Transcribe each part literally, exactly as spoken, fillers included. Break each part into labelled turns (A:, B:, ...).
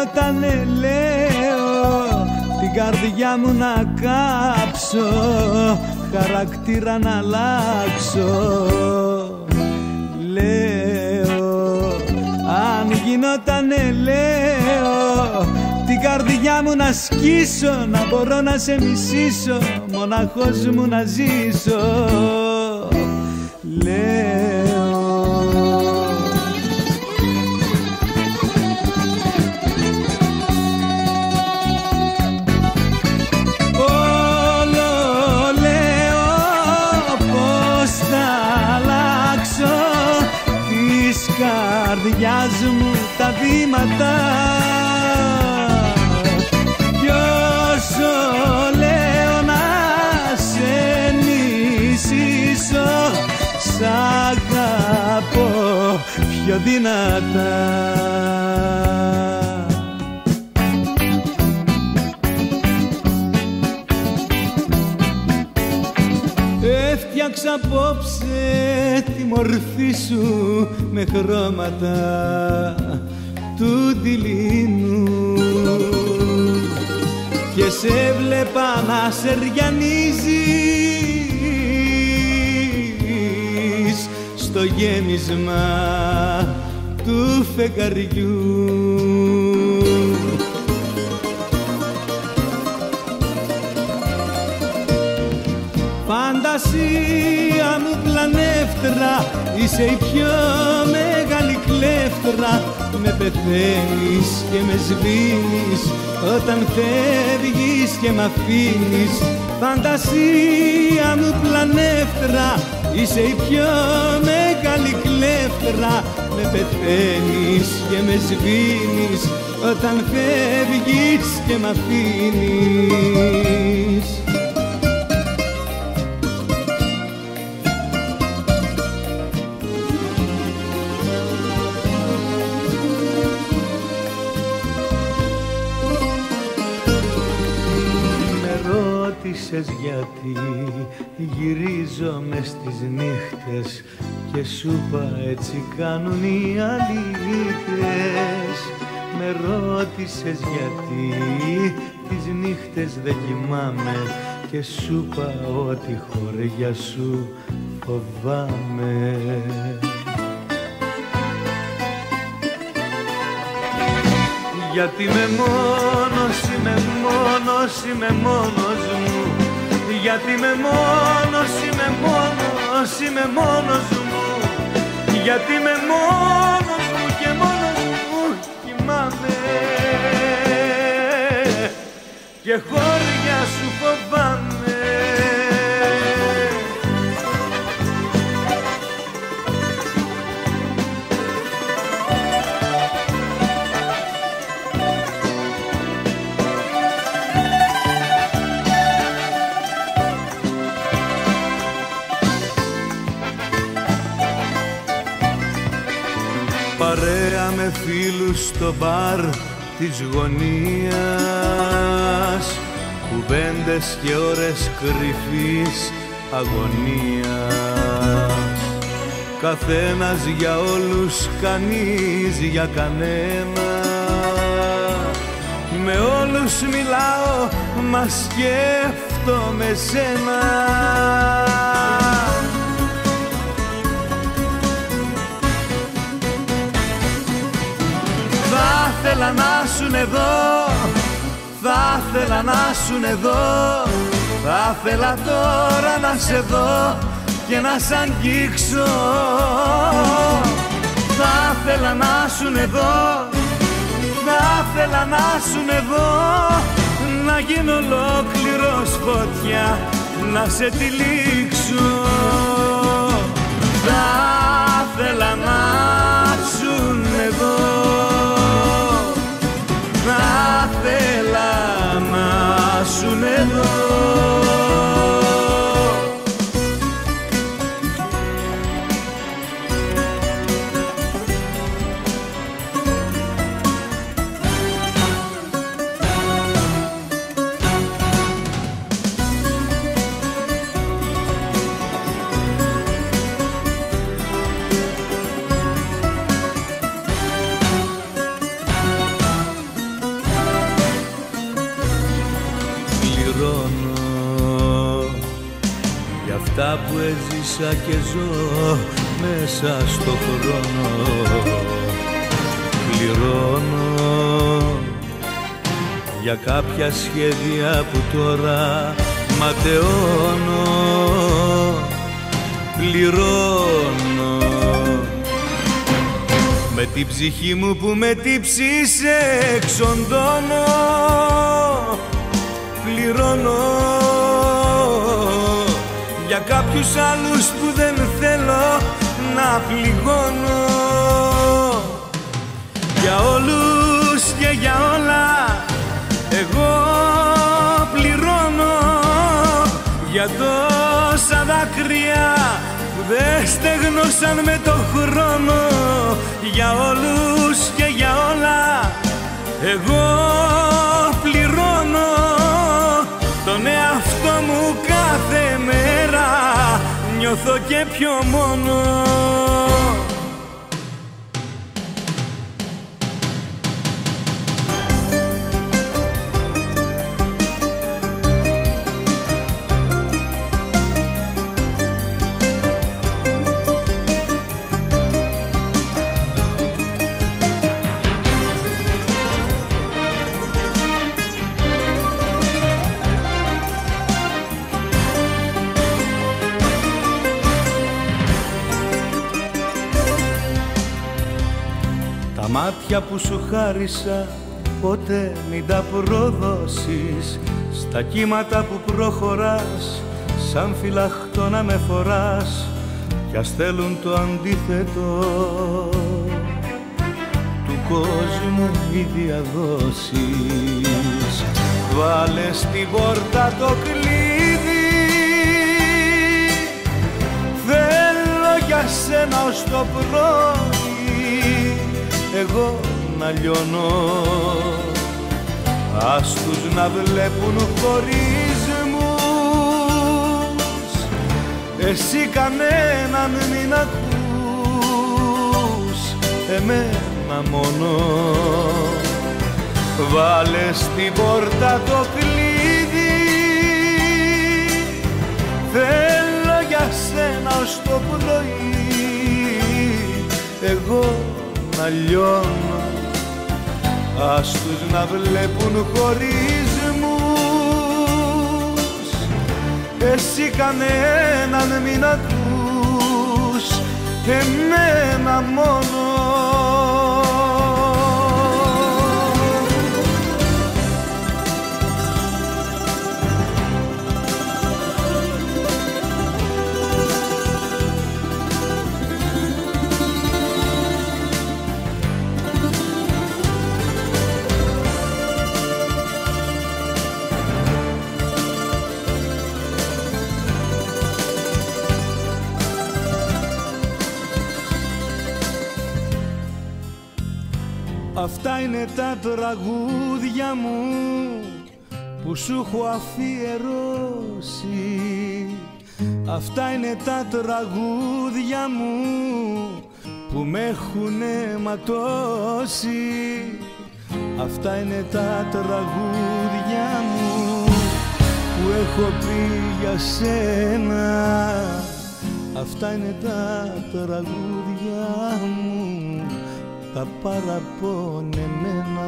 A: γινότανε λέω την καρδιά μου να κάψω, χαρακτήρα να αλλάξω. Λέω αν γινότανε λέω την καρδιά μου να σκίσω, να μπορώ να σε μισήσω, μοναχός μου να ζήσω. Λέω όλο λέω πως θα αλλάξω της καρδιάς μου τα βήματα. Λέω να σε μισήσω, σ' αγαπώ πιο δυνατά. Έφτιαξα απόψε τη μορφή σου με χρώματα του δειλινού και σε βλέπα να σεριανίζεις στο γέμισμα του φεγγαριού. Φαντασία μου πλανεύτρα, είσαι η πιο μεγάλη κλέφτρα. Με πεθαίνεις και με σβήνεις όταν φεύγεις και μ' αφήνεις. Φαντασία μου πλανεύτρα, είσαι η πιο μεγάλη κλέφτρα. Με πεθαίνεις και με σβήνεις όταν φεύγεις και μ' αφήνεις. Γιατί γυρίζω μες στις νύχτες και σου είπα έτσι κάνουν οι αλήθειες. Με ρώτησες γιατί τις νύχτες δεν κοιμάμαι και σου είπα ότι χωριά σου φοβάμαι. Γιατί είμαι μόνος, είμαι μόνος, είμαι μόνος μου. Γιατί είμαι μόνος, είμαι μόνος, είμαι μόνος μου. Γιατί είμαι μόνος μου και μόνος μου κοιμάμαι και χώρια σου φοβάμαι. Παρέα με φίλους στο μπαρ της γωνίας, κουβέντες και ώρες κρυφής αγωνίας. Καθένας για όλους, κανείς για κανένα. Με όλους μιλάω, μα σκέφτομαι σένα. Θα ήθελα να σουν εδώ, θα ήθελα να σουν εδώ. Θα ήθελα τώρα να σε δω και να σ' αγγίξω. Θα ήθελα να σουν εδώ, θα ήθελα να σουν εδώ. Να γίνω ολόκληρος φωτιά, να σε τυλίξω. Θα ήθελα να σουν εδώ, θα ήθελα να σουν εδώ. αυτά που έζησα και ζω μέσα στο χρόνο. Πληρώνω για κάποια σχέδια που τώρα ματαιώνω. Πληρώνω με την ψυχή μου που με τύψεις εξοντώνω. Πληρώνω για κάποιους άλλους που δεν θέλω να πληγώνω. Για όλους και για όλα εγώ πληρώνω. Για τόσα δάκρυα που δεν στεγνώσαν με το χρόνο. Για όλους και για όλα εγώ πληρώνω. Τον εαυτό μου κάθε μέρα νιώθω και πιο μόνο. Τα μάτια που σου χάρισα ποτέ μην τα προδώσεις. Στα κύματα που προχωράς σαν φυλαχτό να με φοράς. Κι ας θέλουν το αντίθετο του κόσμου οι διαδόσεις. Βάλε στην πόρτα το κλείδι. Θέλω για σένα ως το πρωί εγώ να λιώνω. Ας τους να βλέπουν χωρισμούς. Εσύ κανέναν μην ακούς, εμένα μόνο. Βάλε στην πόρτα το κλείδι. Θέλω για σένα ως το πρωί εγώ να λιώνω. Ας τους να βλέπουν χωρισμούς. Εσύ κανέναν μην ακούς, εμένα μόνο. Αυτά είναι τα τραγούδια μου που σου έχω αφιερώσει. Αυτά είναι τα τραγούδια μου που με έχουνε ματώσει. Αυτά είναι τα τραγούδια μου που έχω πει για σένα. Αυτά είναι τα τραγούδια μου τα παραπονεμένα.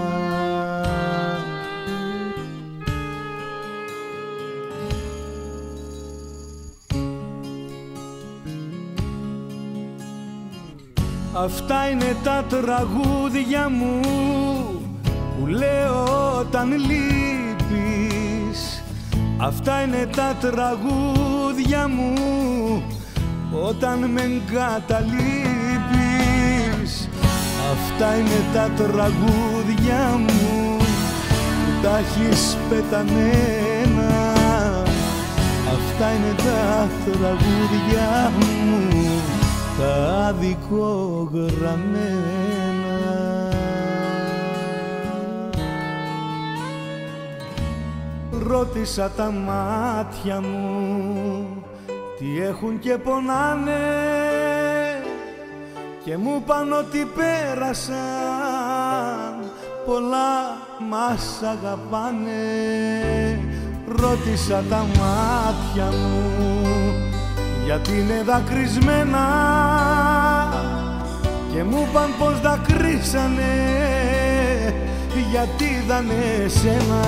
A: Αυτά είναι τα τραγούδια μου που λέω όταν λείπεις. Αυτά είναι τα τραγούδια μου όταν με εγκαταλείπεις. Αυτά είναι τα τραγούδια μου που τα έχεις πεταμένα. Αυτά είναι τα τραγούδια μου τα αδικογραμμένα. Ρώτησα τα μάτια μου τι έχουν και πονάνε και μου είπαν ότι πέρασαν, πολλά μας αγαπάνε. Ρώτησα τα μάτια μου γιατί είναι δακρυσμένα και μου είπαν πως δακρύσανε γιατί είδανε εσένα.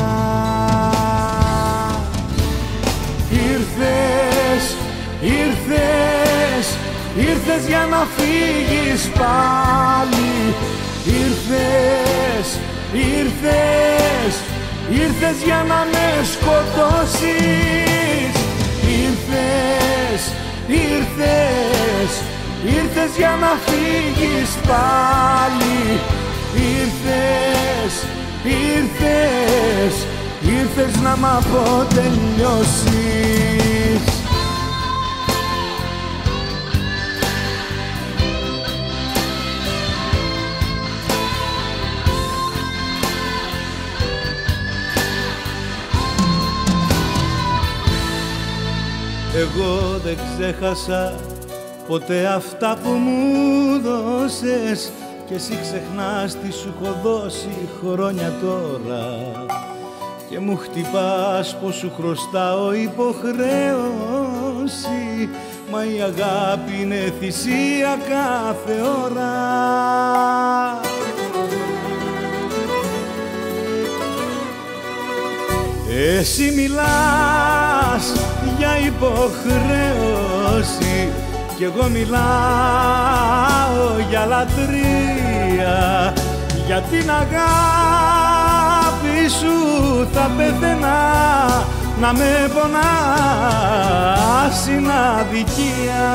A: Ήρθες, ήρθες, ήρθες για να φύγεις πάλι. Ήρθες, ήρθες, ήρθες για να με σκοτώσεις. Ήρθες, ήρθες, ήρθες για να φύγεις πάλι. Ήρθες, ήρθες, ήρθες να μ' αποτελειώσεις. Εγώ δεν ξέχασα ποτέ αυτά που μου δώσες και εσύ ξεχνάς τι σου έχω δώσει χρόνια τώρα και μου χτυπάς πως σου χρωστάω υποχρέωση, μα η αγάπη είναι θυσία κάθε ώρα. Εσύ μιλάς για υποχρέωση κι εγώ μιλάω για λατρεία. Για την αγάπη σου θα πεθαίνα, να με πονάς είναι αδικία.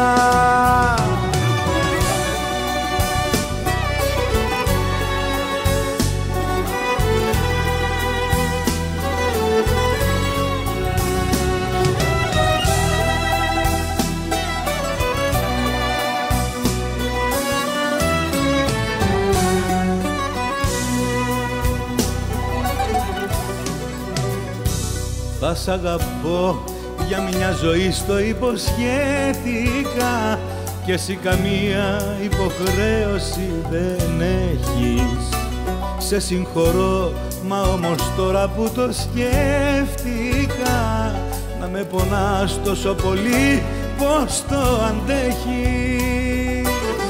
A: Θα σ' αγαπώ για μια ζωή, στο υποσχέθηκα κι εσύ καμία υποχρέωση δεν έχεις. Σε συγχωρώ, μα όμως τώρα που το σκέφτηκα, να με πονάς τόσο πολύ πως το αντέχεις.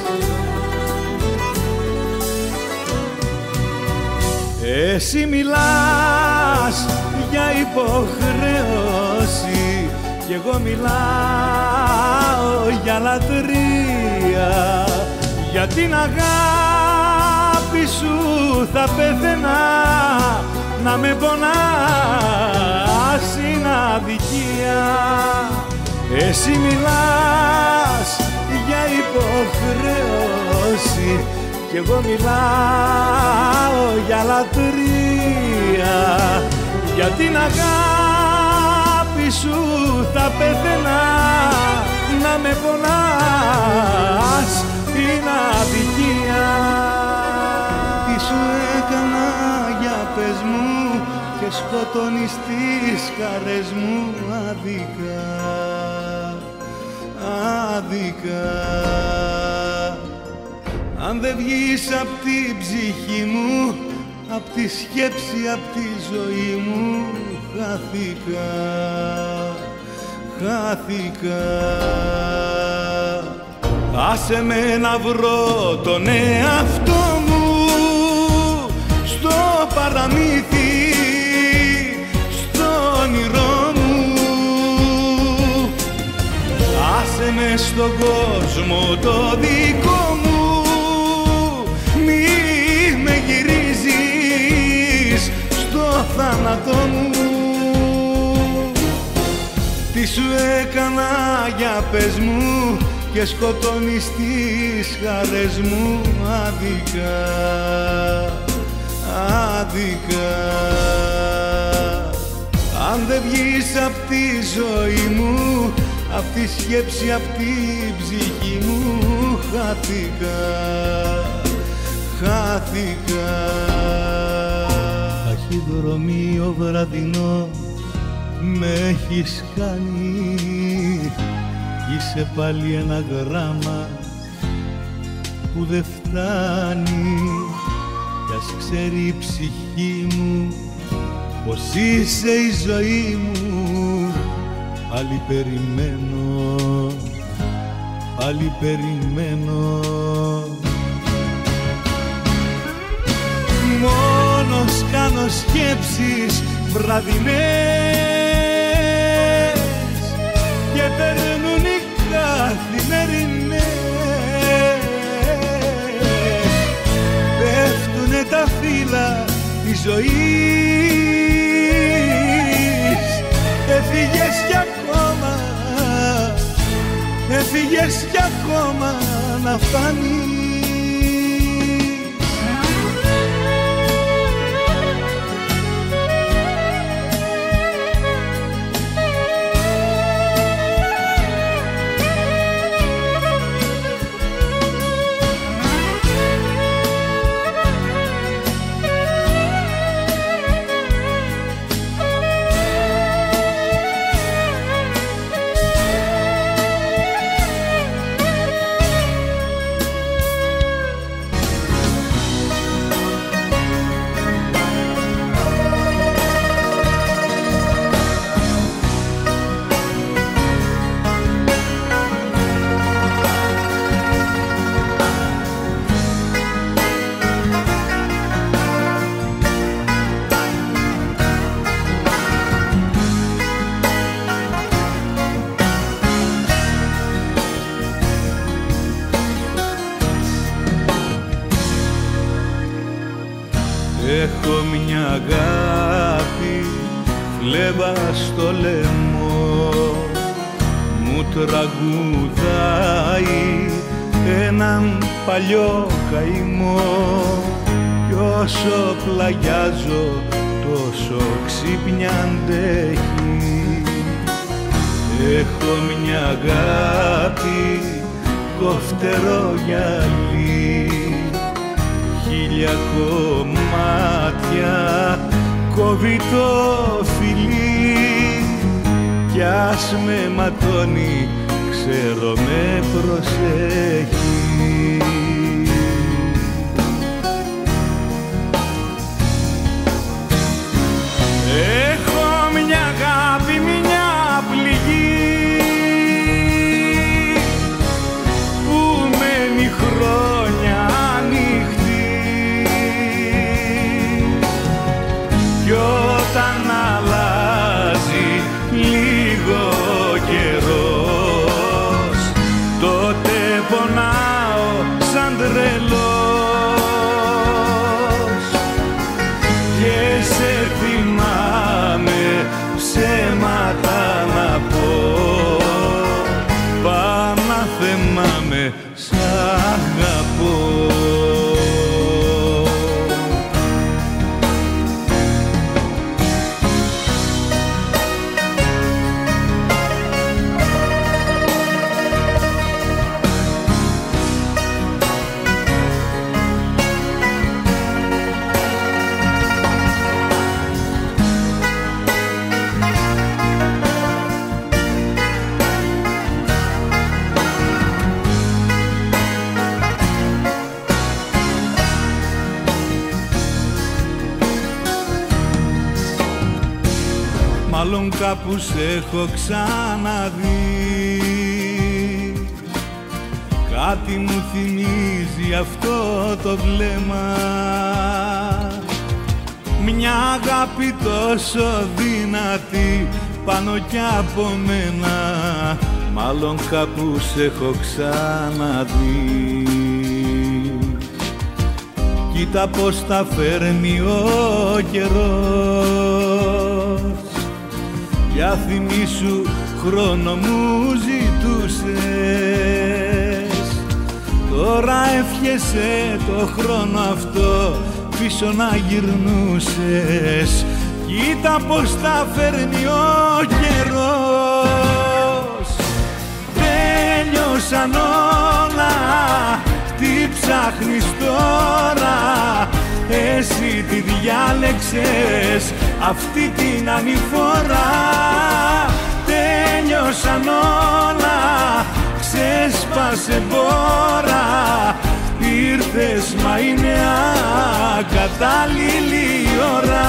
A: Εσύ μιλάς για υποχρέωση κι εγώ μιλάω για λατρεία. Για την αγάπη σου θα πεθαίνα, να με πονάς είναι αδικία. Εσύ μιλάς για υποχρέωση κι εγώ μιλάω για λατρεία. Για την αγάπη σου θα πεθαίνα, να με πονάς είναι αδικία. Τι σου έκανα για πες μου και σκοτώνεις τις χαρές μου άδικα, άδικα. Αν δεν βγεις απ' την ψυχή μου, απ' τη σκέψη, απ' τη ζωή μου, χάθηκα, χάθηκα. Άσε με να βρω τον εαυτό μου στο παραμύθι, στο όνειρό μου. Άσε με στον κόσμο το δικό μου, μη με γυρίζεις στο θάνατό μου. Τι σου έκανα για πες μου και σκοτώνεις τις χαρές μου άδικα, άδικα. Αν δεν βγεις απ' τη ζωή μου, απ' τη σκέψη, απ' τη ψυχή μου, χάθηκα, χάθηκα. Ταχυδρομείο βραδινό με έχεις κάνει, είσαι πάλι ένα γράμμα που δεν φτάνει. Κι ας ξέρει η ψυχή μου πως είσαι η ζωή μου, πάλι περιμένω πάλι περιμένω. Μόνος κάνω σκέψεις βραδινές και περνούν οι καθημερινές. Πέφτουνε τα φύλλα της ζωής. Έφυγες κι ακόμα, έφυγες κι ακόμα να φανείς. Έχω μια αγάπη φλέβα στο λαιμό, μου τραγουδάει έναν παλιό καημό. Κι όσο πλαγιάζω τόσο ξύπνια αντέχει. Έχω μια αγάπη κοφτερό γυαλί, χίλια κομμάτια κόβει το φιλί. Κι ας με ματώνει, ξέρω με προσέχει. Έχω μια αγάπη, μια πληγή που μένει χρόνια ανοιχτή. Κι όταν αλλάζει λίγο καιρός, τότε πονάω σαν τρελός. Και σε θυμάμαι ψέματα να πω, πάω να θυμάμαι σ' αγαπώ. Μάλλον κάπου σ' έχω ξαναδεί, κάτι μου θυμίζει αυτό το βλέμμα. Μια αγάπη τόσο δυνατή πάνω κι από μένα, μάλλον κάπου σ' έχω ξαναδεί. Κοίτα πως τα φέρνει ο καιρός, για θυμίσου χρόνο μου ζητούσες. Τώρα εύχεσαι το χρόνο αυτό πίσω να γυρνούσες. Κοίτα πως τα φέρνει ο καιρός. Τέλειωσαν όλα, τι ψάχνεις τώρα? Εσύ τη διάλεξες αυτή την ανηφορά. Τέλειωσαν όλα, ξέσπασε μπόρα. Ήρθες μα είναι ακατάλληλη ώρα.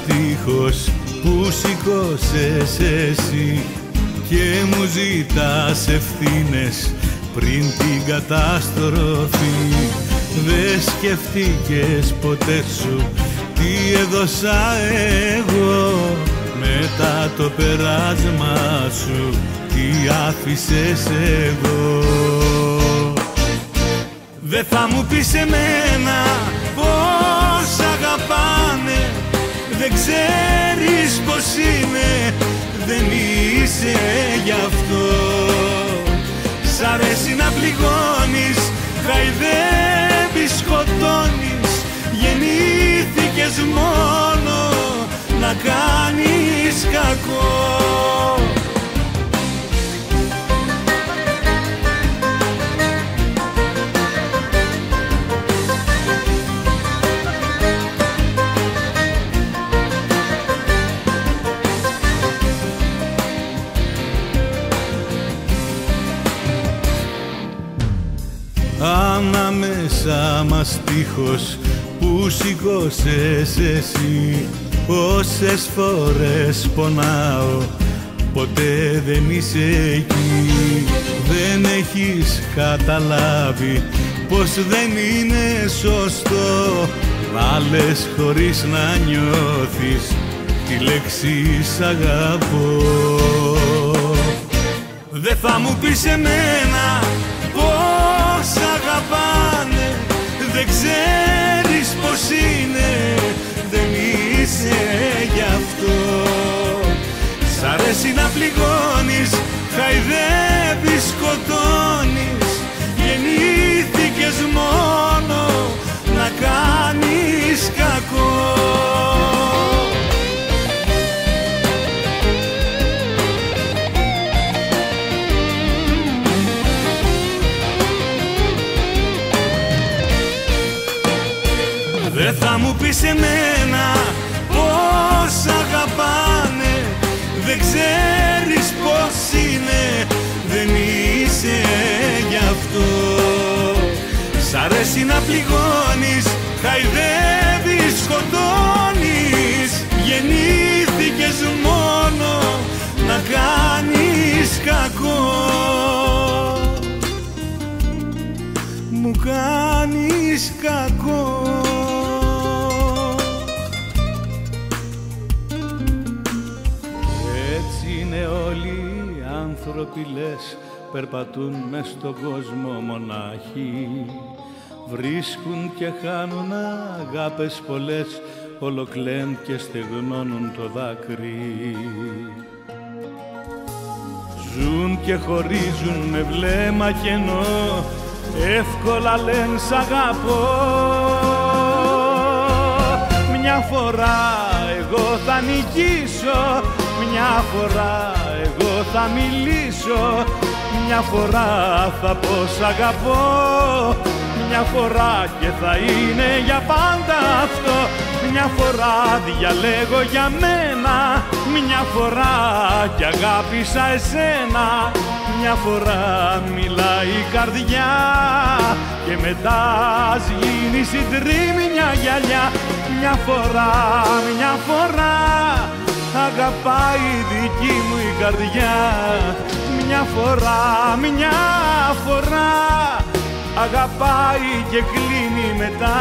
A: στίχος που σηκώσες εσύ και μου ζητάς ευθύνες πριν την καταστροφή. Δε σκεφτήκες ποτέ σου τι έδωσα εγώ, μετά το περάσμα σου τι άφησες εγώ. Δε θα μου πεις εμένα πως αγαπάνε, δεν ξέρεις πως είναι, δεν είσαι γι' αυτό. Σ' αρέσει να πληγώνεις, χαϊδεύεις, σκοτώνεις, γεννήθηκες μόνο να κάνεις κακό. Ανάμεσα μας τείχος που σηκώσες εσύ, όσες φορές πονάω ποτέ δεν είσαι εκεί. Δεν έχεις καταλάβει πως δεν είναι σωστό να λες χωρίς να νιώθεις τη λέξη σ' αγαπώ. Δεν θα μου πεις εμένα πως αγαπάνε, δεν ξέρεις πως είναι, δεν είσαι γι' αυτό. Σ' αρέσει να πληγώνεις, χαϊδεύεις, σκοτώνεις, γεννήθηκες μόνο να κάνεις κακό. Δεν θα μου πεις εμένα πως αγαπάνε, δεν ξέρεις πως είναι, δεν είσαι γι' αυτό. Σ' αρέσει να πληγώνεις, χαϊδεύεις, σκοτώνεις, γεννήθηκες μόνο να κάνεις κακό. Μου κάνεις κακό. Άνθρωποι λες περπατούν μες στον κόσμο μονάχοι, βρίσκουν και χάνουν αγάπες πολλές, ολοκλέν και στεγνώνουν το δάκρυ. Ζουν και χωρίζουν με βλέμμα κενό, εύκολα λένε σ' αγαπώ. Μια φορά εγώ θα νικήσω, μια φορά εγώ θα μιλήσω, μια φορά θα πω σ' αγαπώ, μια φορά και θα είναι για πάντα αυτό. Μια φορά διαλέγω για μένα, μια φορά κι αγάπησα εσένα, μια φορά μιλάει η καρδιά και μετά ας γίνει συντρίμμια γυαλιά. Μια φορά, μια φορά αγαπάει η δική μου η καρδιά, μια φορά, μια φορά αγαπάει και κλείνει μετά.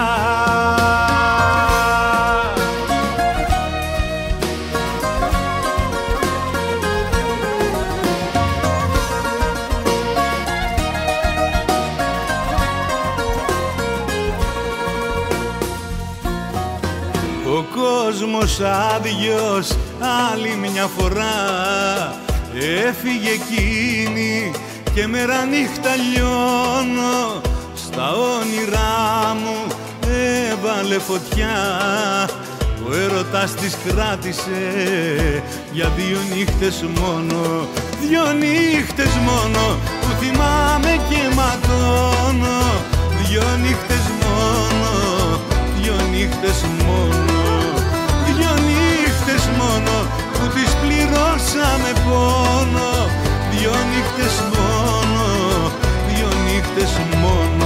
A: Ο κόσμος άδειος άλλη μια φορά, έφυγε εκείνη και μέρα νύχτα λιώνω. Στα όνειρά μου έβαλε φωτιά, ο έρωτας της κράτησε για δύο νύχτες μόνο. Δύο νύχτες μόνο που θυμάμαι και ματώνω. Δύο νύχτες μόνο, δύο νύχτες μόνο, δύο νύχτες μόνο που τις πληρώσαμε πόνο. Δύο νύχτες μόνο, δύο νύχτες μόνο.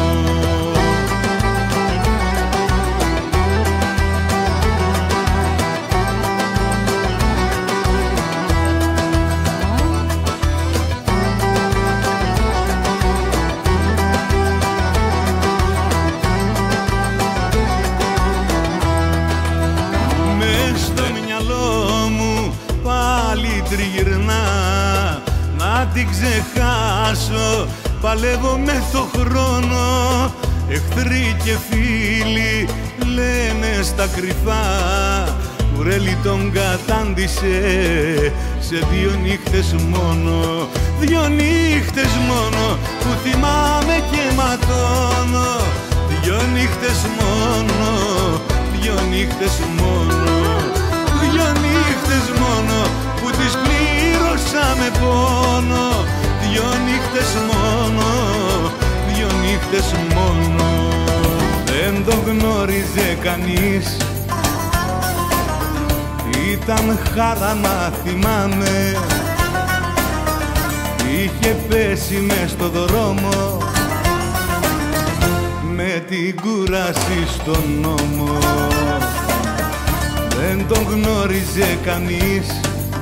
A: τριγυρνά να την ξεχάσω. Παλεύω με το χρόνο, εχθροί και φίλοι λένε στα κρυφά. Κουρέλι τον κατάντησε σε δύο νύχτες μόνο, δύο νύχτες μόνο που θυμάμαι και ματώνω. Δύο νύχτες μόνο, δύο νύχτες μόνο, δύο νύχτες μόνο που τις πλήρωσα με πόνο. Δύο νύχτες μόνο, δύο νύχτες μόνο. Δεν το γνώριζε κανείς, ήταν χαρά να θυμάμαι. Είχε πέσει μες στο δρόμο με την κούραση στον νόμο. Δεν τον γνώριζε κανείς,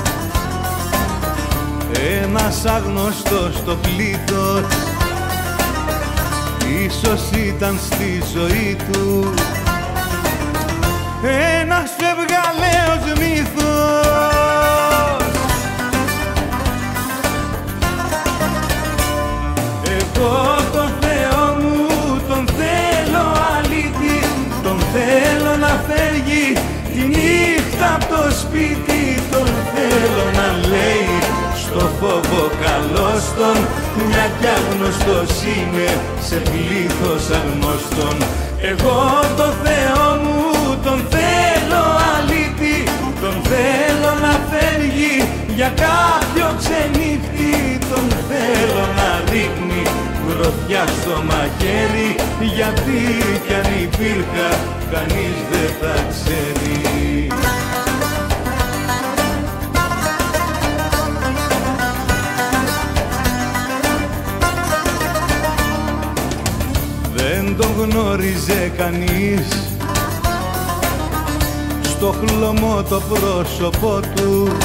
A: ένας άγνωστος στο πλήθος, ίσως ήταν στη ζωή του ένας φευγαλαίος μύθος. Εγώ τον Θεό μου τον θέλω αλήτη, τον θέλω να φεύγει τη νύχτα απ' το σπίτι, τον θέλω να λέει στο φόβο καλώς τον, μια κι άγνωστος είναι σε πλήθος αγνώστων. Εγώ τον Θεό μου τον θέλω αλήτη, τον θέλω να φεύγει για κάποιο ξενύχτη, τον θέλω να ρίχνει γροθιά στο μαχαίρι, γιατί κι αν υπήρχα κανείς δεν θα ξέρει. Δεν τον γνώριζε κανείς, στο χλωμό το πρόσωπό του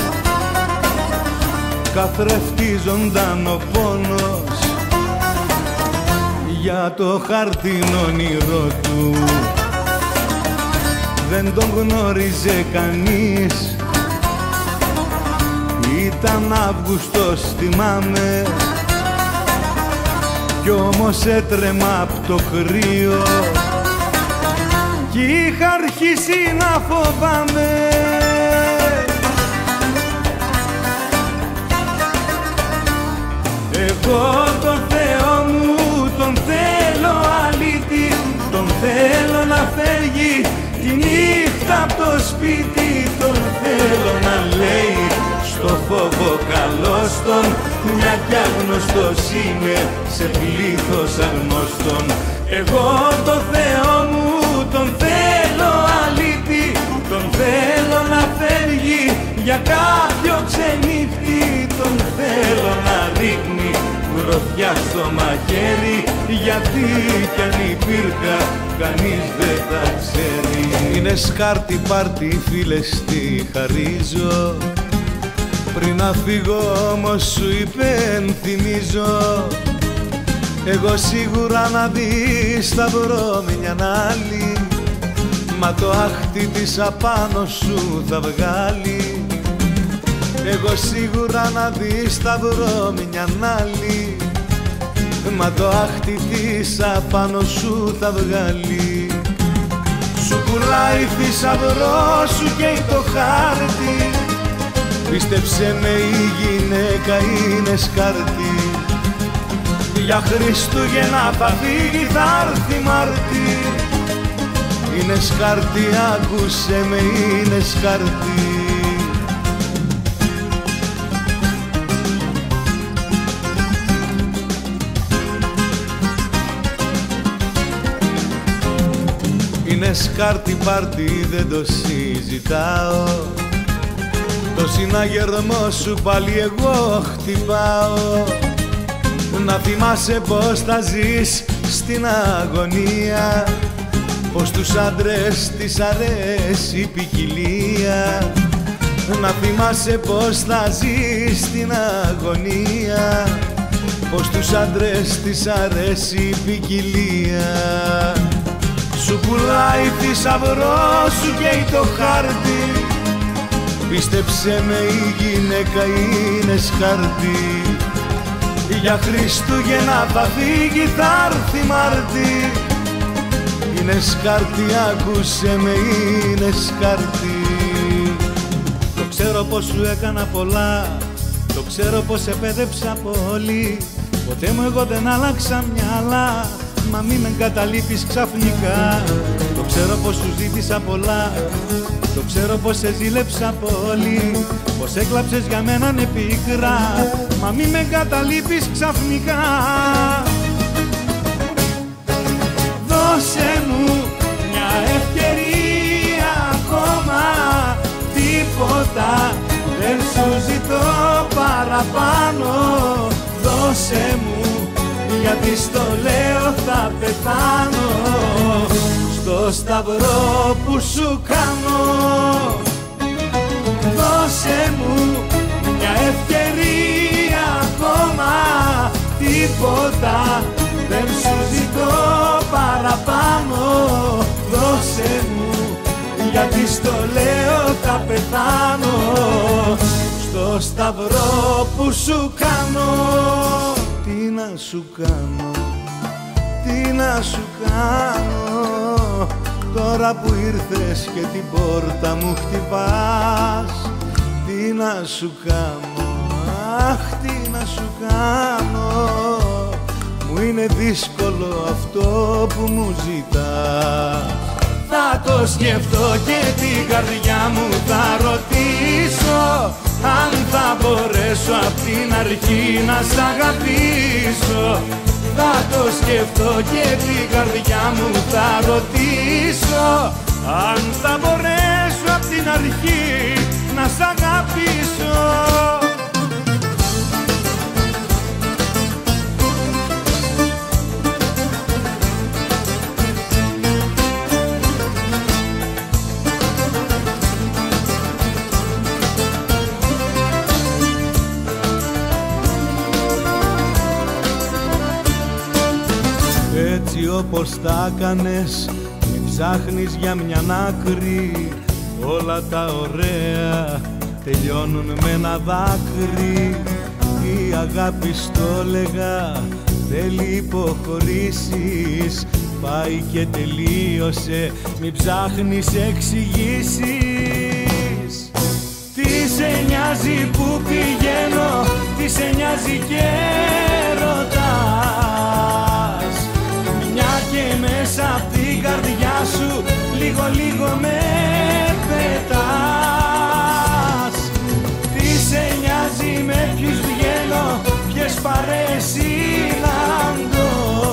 A: καθρεφτίζονταν ο πόνος για το χαρτινό όνειρό του. Δεν τον γνώριζε κανείς, ήταν Αύγουστος θυμάμαι, κι όμως έτρεμα απ' το κρύο κι είχα αρχίσει να φοβάμαι. Εγώ τον Θεό μου τον θέλω αλήτη, τον θέλω να φεύγει τη νύχτα απ' το σπίτι, τον θέλω να λέει στο φόβο καλώς τον, μια κι άγνωστος είναι σε πλήθος αγνώστων. Εγώ τον Θεό μου τον θέλω αλήτη, τον θέλω να φεύγει για κάποιο ξενύχτη, τον θέλω να ρίχνει γροθιά στο μαχαίρι, γιατί κι αν υπήρχα κανείς δεν θα ξέρει. Είναι σκάρτη πάρτι φίλες τι χαρίζω, πριν να φύγω όμως σου υπενθυμίζω, εγώ σίγουρα να δεις θα βρω μια άλλη, μα το άχτι της απάνω σου θα βγάλει. Εγώ σίγουρα να δεις θα βρω μια άλλη, μα το άχτι της απάνω σου θα βγάλει. Σου πουλάει θησαυρό, σου καίει το χάρτη, πίστεψε με η γυναίκα είναι σκάρτη, για Χριστούγεννα θα φύγει θα έρθει Μάρτη. Είναι σκάρτη, άκουσε με, είναι σκάρτη. Είναι σκάρτη πάρτι, δεν το συζητάω, το συναγερμό σου πάλι εγώ χτυπάω. Να θυμάσαι πως θα ζεις στην αγωνία, πως τους άντρες της αρέσει η ποικιλία. Να θυμάσαι πως θα ζεις στην αγωνία, πως τους άντρες της αρέσει η ποικιλία. Σου πουλάει θησαυρό, σου καίει το χάρτη, Πίστεψε με, η γυναίκα είναι σκάρτη, για Χριστούγεννα θα φύγει, θα έρθει Μάρτι. Είναι σκάρτη, άκουσε με, είναι σκάρτη. Το ξέρω πως σου έκανα πολλά, το ξέρω πως επέδεψα πολύ. Ποτέ μου εγώ δεν άλλαξα μυαλά, μα μη με εγκαταλείπεις ξαφνικά. Το ξέρω πως σου ζήτησα πολλά, το ξέρω πως σε ζήλεψα πολύ, πως έκλαψες για μένα ναι πικρά, μα μη με εγκαταλείπεις ξαφνικά. Δώσε μου μια ευκαιρία ακόμα, τίποτα δεν σου ζητώ παραπάνω. Δώσε μου, γιατί στο λέω θα πεθάνω, στο σταυρό που σου κάνω. Δώσε μου μια ευκαιρία ακόμα, τίποτα δεν σου ζητώ παραπάνω. Δώσε μου, γιατί στο λέω θα πεθάνω, στο σταυρό που σου κάνω. Τι να σου κάνω, τι να σου κάνω, τώρα που ήρθες και την πόρτα μου χτυπάς. Τι να σου κάνω, αχ τι να σου κάνω, μου είναι δύσκολο αυτό που μου ζητάς. Θα το σκεφτώ και την καρδιά μου θα ρωτήσω, αν θα μπορέσω απ' την αρχή να σ' αγαπήσω. Θα το σκεφτώ και την καρδιά μου θα ρωτήσω, αν θα μπορέσω απ' την αρχή να σ' αγαπήσω. Έτσι όπως τα κάνες, μη ψάχνεις για μια άκρη, όλα τα ωραία τελειώνουν με ένα δάκρυ. Η αγάπη στο λέγα θέλει υποχωρήσεις, πάει και τελείωσε, μη ψάχνεις εξηγήσεις. Τι σε νοιάζει που πηγαίνω, τι σε νοιάζει και ρωτάς, μια και μέσα απ' την καρδιά σου λίγο λίγο με πετάς. Τι σε νοιάζει με ποιους βγαίνω, ποιες παρέες συναντώ,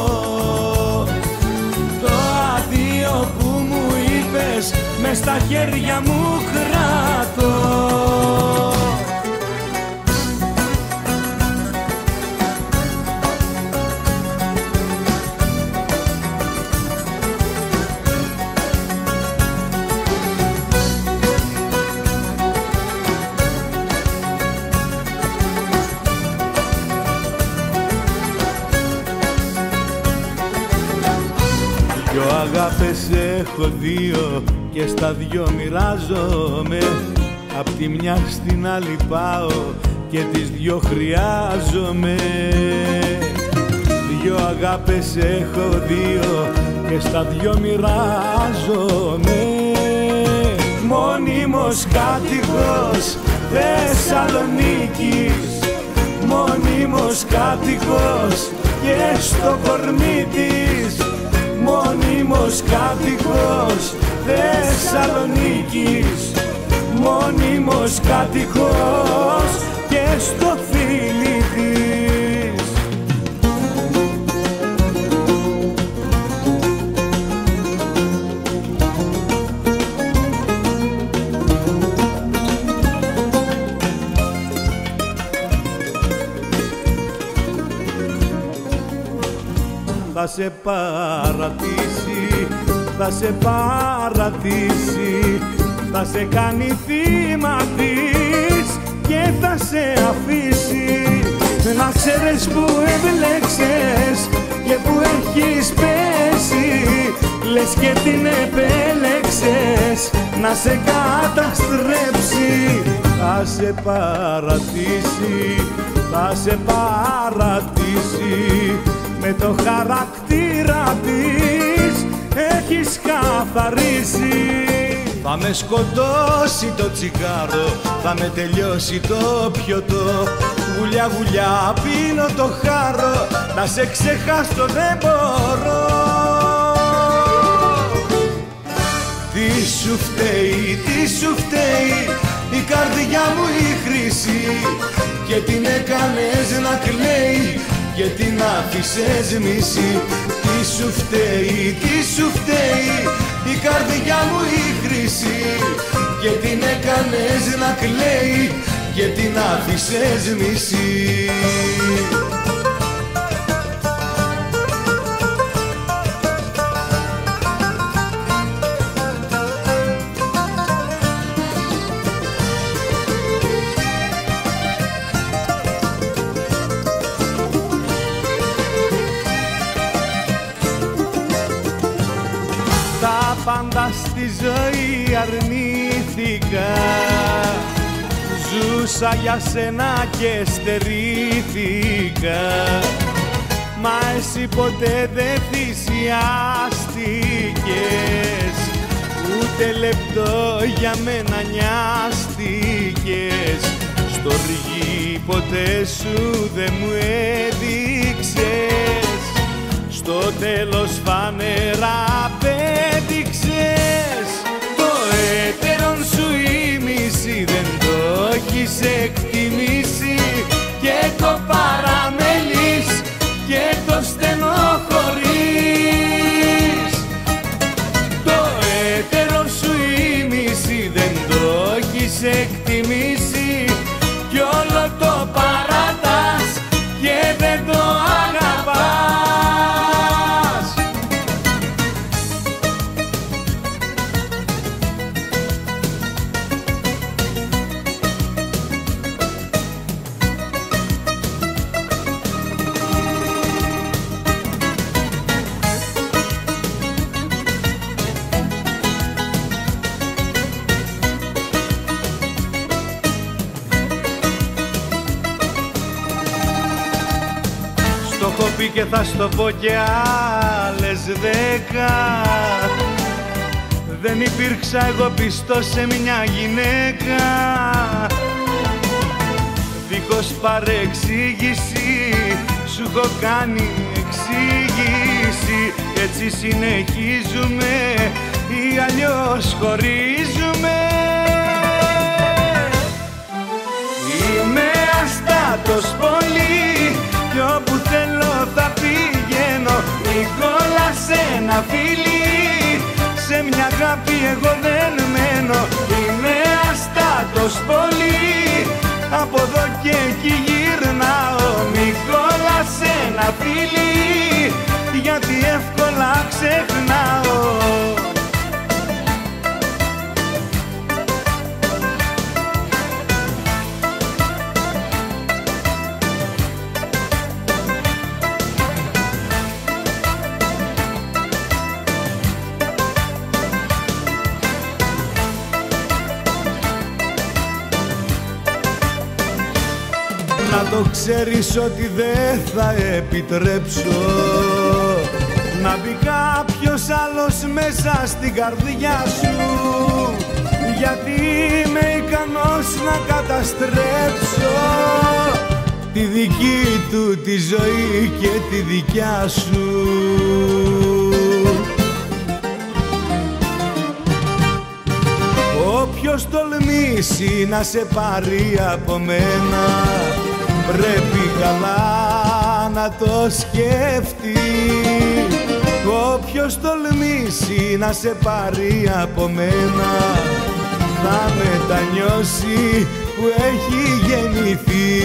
A: το αδείο που μου είπες μες στα χέρια μου κρατώ. Δυο αγάπες έχω δύο και στα δυο μοιράζομαι, απ' τη μια στην άλλη πάω και τις δυο χρειάζομαι. Δυο αγάπες έχω δύο και στα δυο μοιράζομαι. Μόνιμος κάτοικος Θεσσαλονίκης, μόνιμος κάτοικος και στο κορμί της. Μόνιμος κάτοικος Θεσσαλονίκης, μόνιμος κάτοικος και στο φίλι της. Θα σε παρατήσει, θα σε παρατήσει, θα σε κάνει θύμα της και θα σε αφήσει. Να ξέρεις που έβλεξες και που έχεις πέσει, λες και την επέλεξες να σε καταστρέψει. θα σε παρατήσει, θα σε παρατήσει. Με το χαρακτήρα της έχεις καθαρίσει. Θα με σκοτώσει το τσιγάρο, θα με τελειώσει το πιωτό. Βουλιά βουλιά πίνω το χάρο, να σε ξεχάσω δεν μπορώ. Τι σου φταίει, τι σου φταίει η καρδιά μου η χρυσή, και την έκανες να κλαίει και την άφησες μισή. Τι σου φταίει, τι σου φταίει η καρδιά μου η χρυσή, και την έκανες να κλαίει και την άφησες μισή. Τα πάντα στη ζωή αρνήθηκα, ζούσα για σένα και στερήθηκα. Μα εσύ ποτέ δεν θυσιάστηκες, ούτε λεπτό για μένα νοιάστηκες. Στο οργή ποτέ σου δεν μου έδειξες, στο τέλος φανερά απέδειξες. Το έτερον σου ήμιση δεν το έχεις εκτιμήσει, και το παραμελείς και το στενοχωρείς. Το έτερον σου ήμιση δεν το έχεις εκτιμήσει, κι όλο το παρατάς και δεν το αγαπάς. Το έχω πει και θα στο πω κι άλλες δέκα. Δεν υπήρξα εγώ πιστός σε μια γυναίκα, δίχως παρεξήγηση σου έχω κάνει εξήγηση. Έτσι συνεχίζουμε ή αλλιώς χωρίζουμε. Είμαι αστάτος πολύ, κι όπου θέλω θα πηγαίνω. Νικόλα σε ένα φίλι, σε μια αγάπη εγώ δεν μένω. Είμαι αστάτος πολύ, από εδώ και εκεί γυρνάω. Νικόλα σε ένα φίλι, γιατί εύκολα ξεχνάω. Να το ξέρεις ότι δεν θα επιτρέψω να μπει κάποιος άλλος μέσα στην καρδιά σου, γιατί είμαι ικανός να καταστρέψω τη δική του τη ζωή και τη δικιά σου. Όποιος τολμήσει να σε πάρει από μένα, πρέπει καλά να το σκεφτεί. Όποιος τολμήσει να σε πάρει από μένα, θα μετανιώσει που έχει γεννηθεί.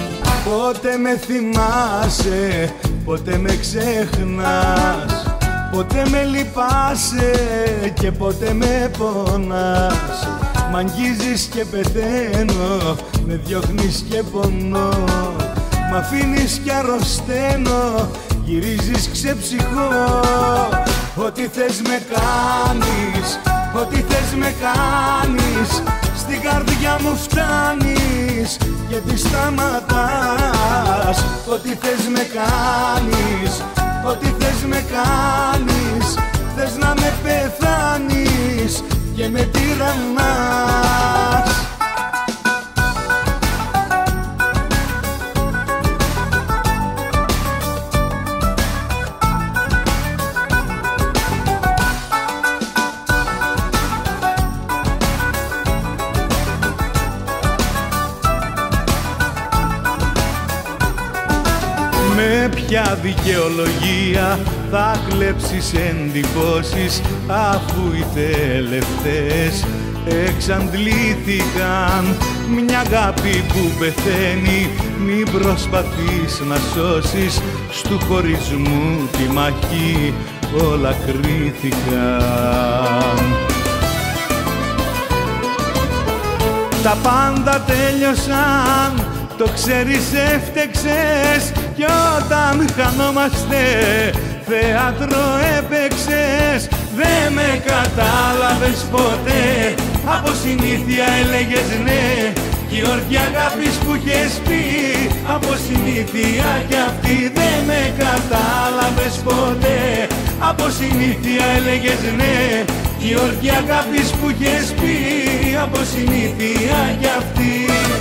A: Πότε με θυμάσαι, πότε με ξέχνας, Ποτέ με λυπάσαι και ποτέ με πονάς. Μ' αγγίζεις και πεθαίνω, με διώχνεις και πονώ. Μ' αφήνεις κι αρρωσταίνω, γυρίζεις ξεψυχώ. Ό,τι θες με κάνεις, ό,τι θες με κάνεις, στην καρδιά μου φτάνεις και τη σταματάς. Ό,τι θες με κάνεις, ό,τι θες με κάνεις, θες να με πεθάνεις και με τυραννάς. Με ποια δικαιολογία θα κλέψεις εντυπώσεις, αφού οι τελευταίες εξαντλήθηκαν. Μια αγάπη που πεθαίνει, μην προσπαθείς να σώσεις, στου χωρισμού τη μαχή όλα κρίθηκαν. Τα πάντα τέλειωσαν, το ξέρεις, έφτεξες, κι όταν χανόμαστε θέατρο έπαιξες. Δε με κατάλαβες ποτέ, από συνήθεια έλεγες ναι, κι η όρκια αγάπης που είχες πει, από συνήθεια κι αυτή. Δε με κατάλαβες ποτέ, από συνήθεια έλεγες ναι, κι η όρκια αγάπης που είχες πει, από συνήθεια κι αυτή.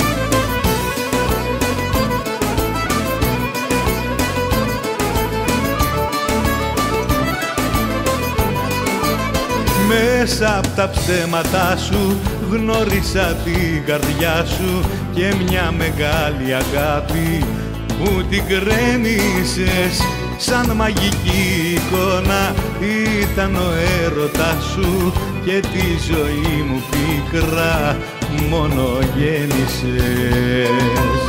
A: Μέσα απ' τα ψέματά σου γνώρισα την καρδιά σου και μια μεγάλη αγάπη που την κρέμισες. Σαν μαγική εικόνα ήταν ο έρωτας σου και τη ζωή μου πίκρα μόνο γέννησες.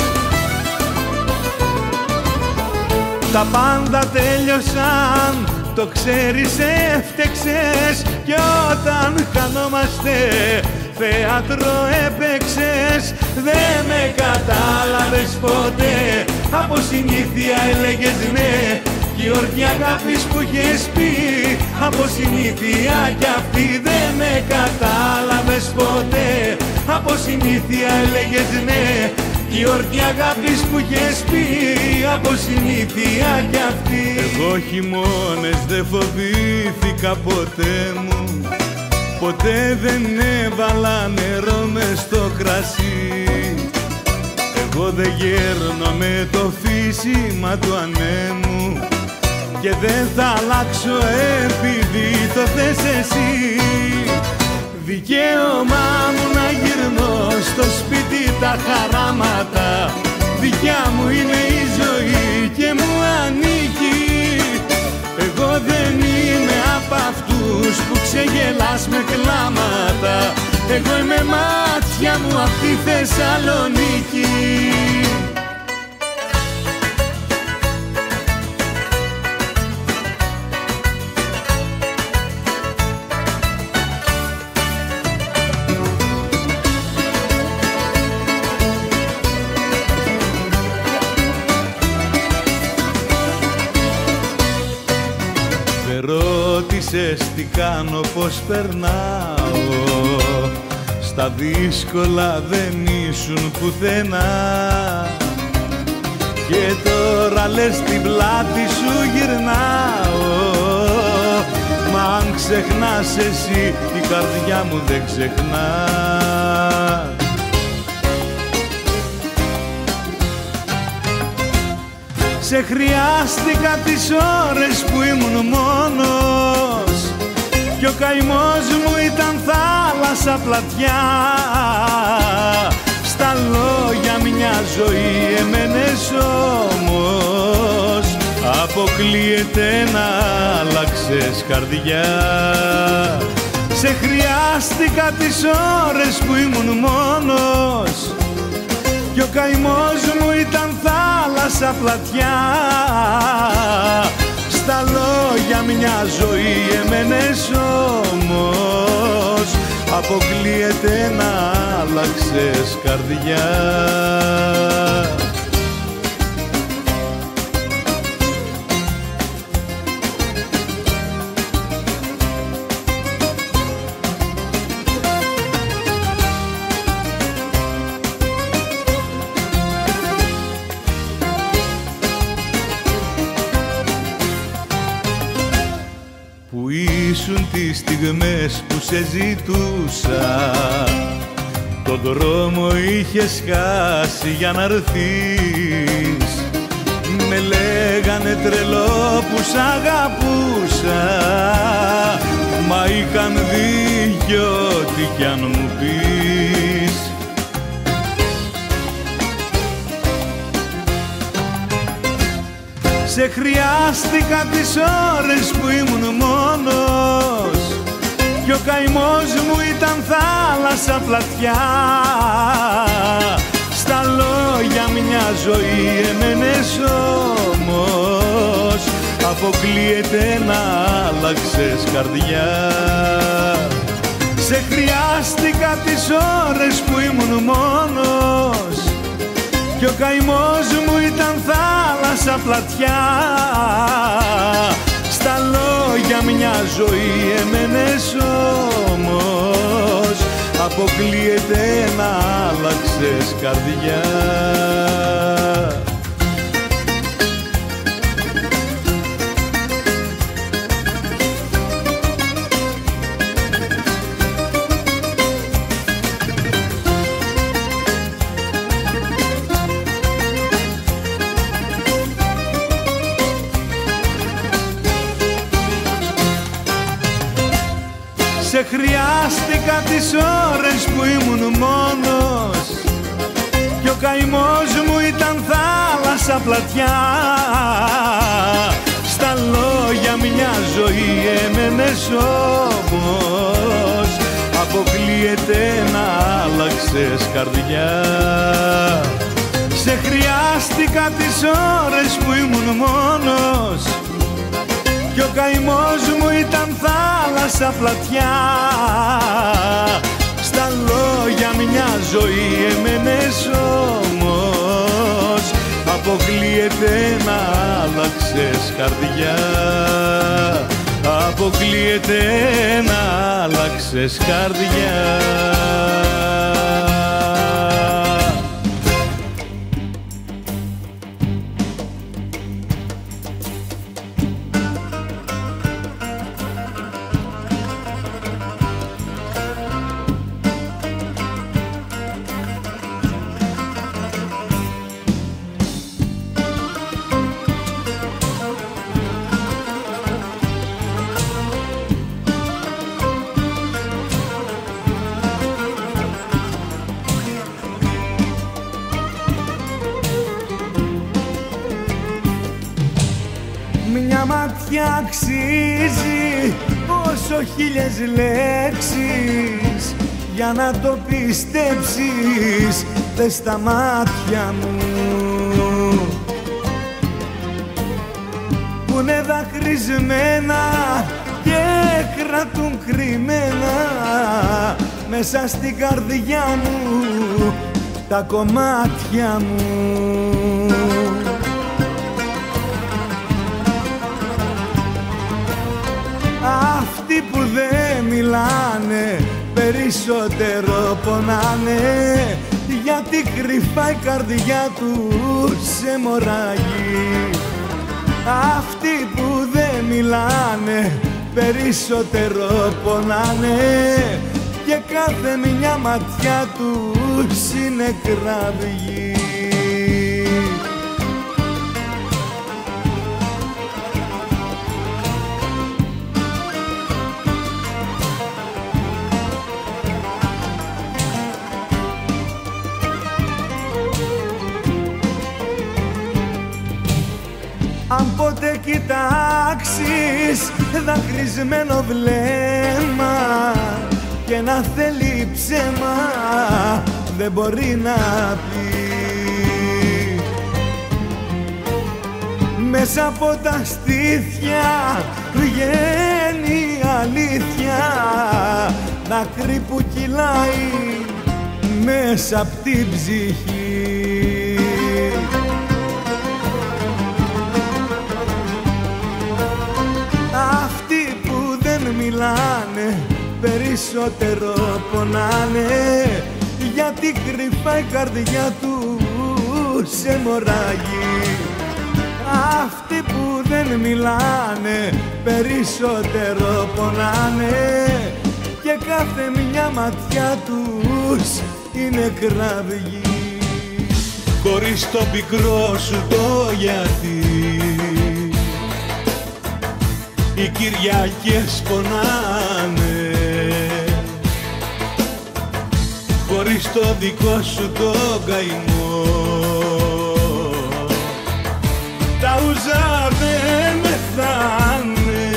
A: Τα πάντα τέλειωσαν, το ξέρεις, έφτεξες, κι όταν χανόμαστε θέατρο έπαιξες. Δε με κατάλαβες ποτέ, από συνήθεια έλεγες ναι, κι η όρκια αγάπης που είχες πει, από συνήθεια κι αυτή. Δε με κατάλαβες ποτέ, από συνήθεια έλεγες ναι, κι η όρκια αγάπης που είχες πει, από συνήθεια κι αυτή. Εγώ χειμώνες δεν φοβήθηκα ποτέ μου, ποτέ δεν έβαλα νερό μες στο κρασί. Εγώ δεν γέρνω με το φύσιμα του ανέμου και δεν θα αλλάξω επειδή το θες εσύ. Δικαίωμά μου να γυρνώ στο σπίτι τα χαράματα, δικιά μου είναι η ζωή και μου ανήκει. Εγώ δεν είμαι απ' αυτούς που ξεγελάς με κλάματα, εγώ είμαι μάτια μου απ' τη Θεσσαλονίκη. Ρώτησες τι κάνω, πως περνάω, στα δύσκολα δεν ήσουν πουθενά. Και τώρα λες την πλάτη σου γυρνάω, μα αν ξεχνάς εσύ η καρδιά μου δεν ξεχνά. Σε χρειάστηκα τις ώρες που ήμουν μόνος κι ο καημός μου ήταν θάλασσα πλατιά. Στα λόγια μια ζωή εμένες όμως, αποκλείεται να άλλαξες καρδιά. Σε χρειάστηκα τις ώρες που ήμουν μόνος κι ο καημός μου ήταν θάλασσα πλατιά. στα λόγια μια ζωή, εμένες όμως αποκλείεται να άλλαξες καρδιά. Που ήσουν τις στιγμές που σε ζητούσα, τον δρόμο είχες χάσει για να ρθείς. Με λέγανε τρελό που σ' αγαπούσα, μα είχαν δίκιο τι κι αν μου πεις. Σε χρειάστηκα τις ώρες που ήμουν μόνος κι ο καημός μου ήταν θάλασσα πλατιά. Στα λόγια μια ζωή, εμένες όμως αποκλείεται να άλλαξες καρδιά. Σε χρειάστηκα τις ώρες που ήμουν μόνος κι ο καημός μου ήταν θάλασσα πλατιά. Στα λόγια μια ζωή, εμένες όμως αποκλείεται να άλλαξες καρδιά. Σε χρειάστηκα τις ώρες που ήμουν μόνος κι ο καημός μου ήταν θάλασσα πλατιά. Στα λόγια μια ζωή, εμένες όμως αποκλείεται να άλλαξες καρδιά. Σε χρειάστηκα τις ώρες που ήμουν μόνος κι ο καημός μου ήταν θάλασσα πλατιά. Στα λόγια μια ζωή, εμένες όμως αποκλείεται να άλλαξες καρδιά. Αποκλείεται να άλλαξες καρδιά.
B: Μια μάτια αξίζει όσο χίλιες λέξεις. Για να το πιστέψεις, δες στα μάτια μου που είναι δακρυσμένα και κρατούν κρυμμένα μέσα στην καρδιά μου τα κομμάτια μου. Αυτοί που δεν μιλάνε περισσότερο πονάνε, γιατί κρυφά η καρδιά τους αιμορραγεί. Αυτοί που δεν μιλάνε περισσότερο πονάνε και κάθε μια ματιά τους είναι κραυγή. Αν ποτέ κοιτάξεις δακρυσμένο βλέμμα και να θέλει ψέμα δεν μπορεί να πει, μέσα από τα στήθια βγαίνει η αλήθεια, δάκρυ που κυλάει μέσα απ' την ψυχή. Αυτοί που δεν μιλάνε περισσότερο πονάνε, γιατί κρυφά η καρδιά τους αιμορραγεί. Αυτοί που δεν μιλάνε περισσότερο πονάνε, και κάθε μια ματιά τους είναι κραυγή. Χωρίς το πικρό σου το γιατί, οι Κυριακές πονάνε. Χωρίς το δικό σου το καημό, τα ουζά δεν μεθάνε.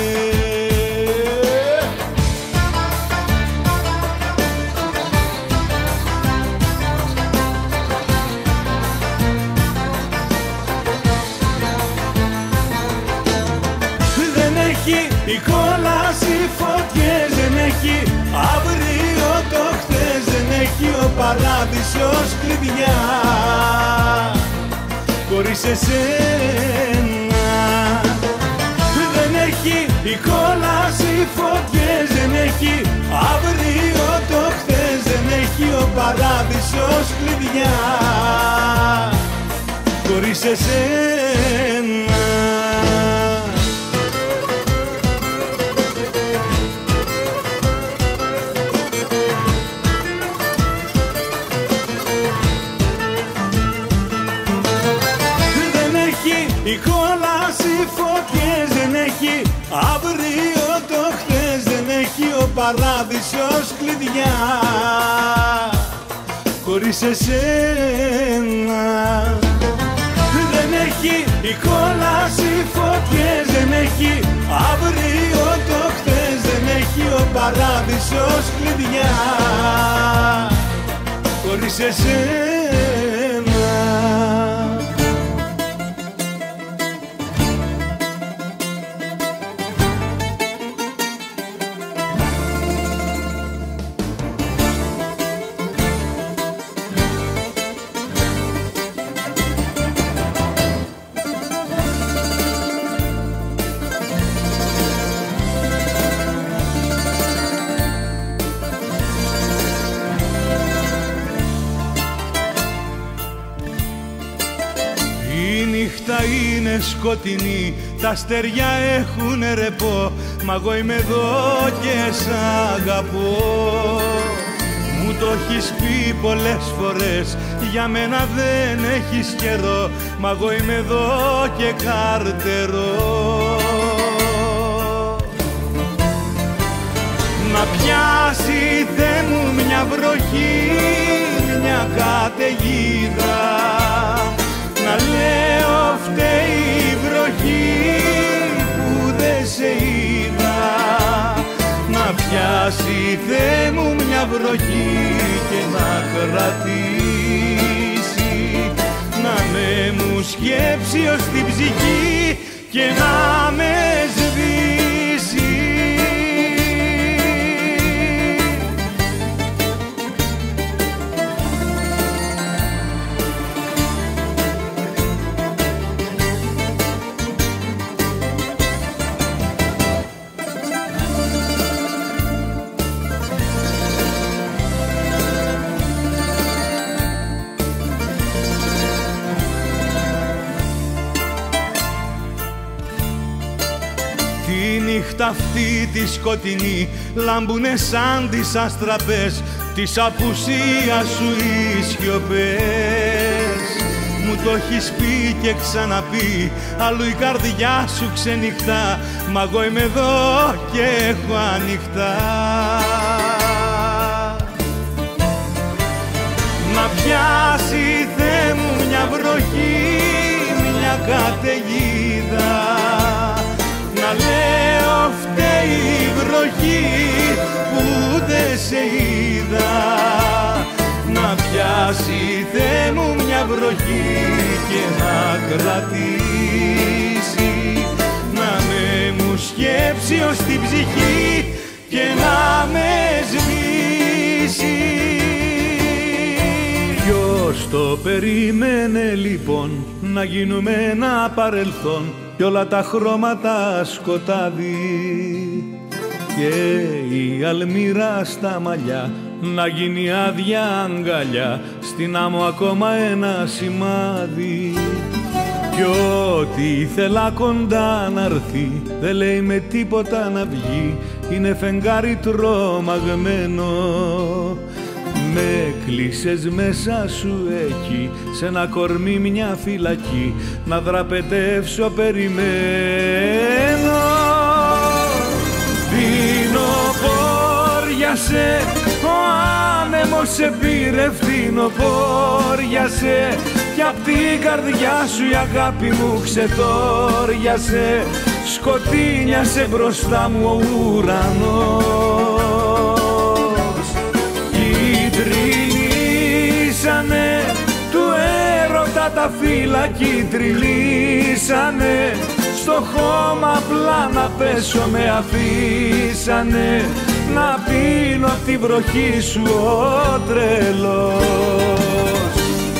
B: Δεν έχει η κόλαση φωτιές, δεν έχει αύριο το χθες, δεν έχει ο παράδεισος κλειδιά χωρίς εσένα. Δεν έχει η κόλαση φωτιές, δεν έχει αύριο το χθες, δεν έχει ο παράδεισος κλειδιά χωρίς εσένα. Η κόλαση φωτιές, δεν έχει αύριο το χθες, δεν έχει ο παράδεισος κλειδιά χωρίς εσένα. Δεν έχει η κόλαση φωτιές, δεν έχει αύριο το χθες, δεν έχει ο παράδεισος κλειδιά χωρίς εσένα. Είναι σκοτεινή, τα αστέρια έχουνε ρεπό, μα εγώ είμαι εδώ και σ' αγαπώ. Μου το έχεις πει πολλές φορές, για μένα δεν έχεις καιρό, μα εγώ είμαι εδώ και καρτερώ. Να πιάσει Θεέ μου μια βροχή, μια καταιγίδα, να λέω φταίει η βροχή που δεν σε είδα. Να πιάσει Θεέ μου μια βροχή και να κρατήσει, να με μου σκέψει ως την ψυχή και να με σβήσει. Νύχτα αυτή τη σκοτεινή λάμπουνε σαν τις αστραπές της απουσίας σου οι σιωπές. Μου το έχεις πει και ξαναπεί, αλλού η καρδιά σου ξενυχτά, μα εγώ είμαι εδώ και έχω ανοιχτά. Να πιάσει Θεέ μου μια βροχή, μια καταιγίδα, να λέω φταίει η βροχή που δεν σε είδα. Να πιάσει φτάσει Θεέ μου μια βροχή και να κρατήσει, να με μου σκέψει ως την ψυχή και να με σβήσει. Ποιος το περίμενε λοιπόν να γίνουμε ένα παρελθόν κι όλα τα χρώματα σκοτάδι και η αλμύρα στα μαλλιά να γίνει άδεια αγκαλιά, στην άμμο ακόμα ένα σημάδι. Κι ό,τι ήθελα κοντά να έρθει δεν λέει με τίποτα να βγει, είναι φεγγάρι τρομαγμένο. Με κλείσες μέσα σου εκεί, σε ένα κορμί μια φυλακή, να δραπετεύσω περιμένω. Φθινοπόριασε, ο άνεμος σε πήρε φθινοπόριασε, κι απ' την καρδιά σου η αγάπη μου ξετόριασε, σκοτίνιασε μπροστά μου ο ουρανός. Κυτρινίσανε του έρωτα τα φύλλα, κυτρινίσανε στο χώμα απλά να πέσω με αφήσανε, να πίνω απ' τη βροχή σου ο τρελός.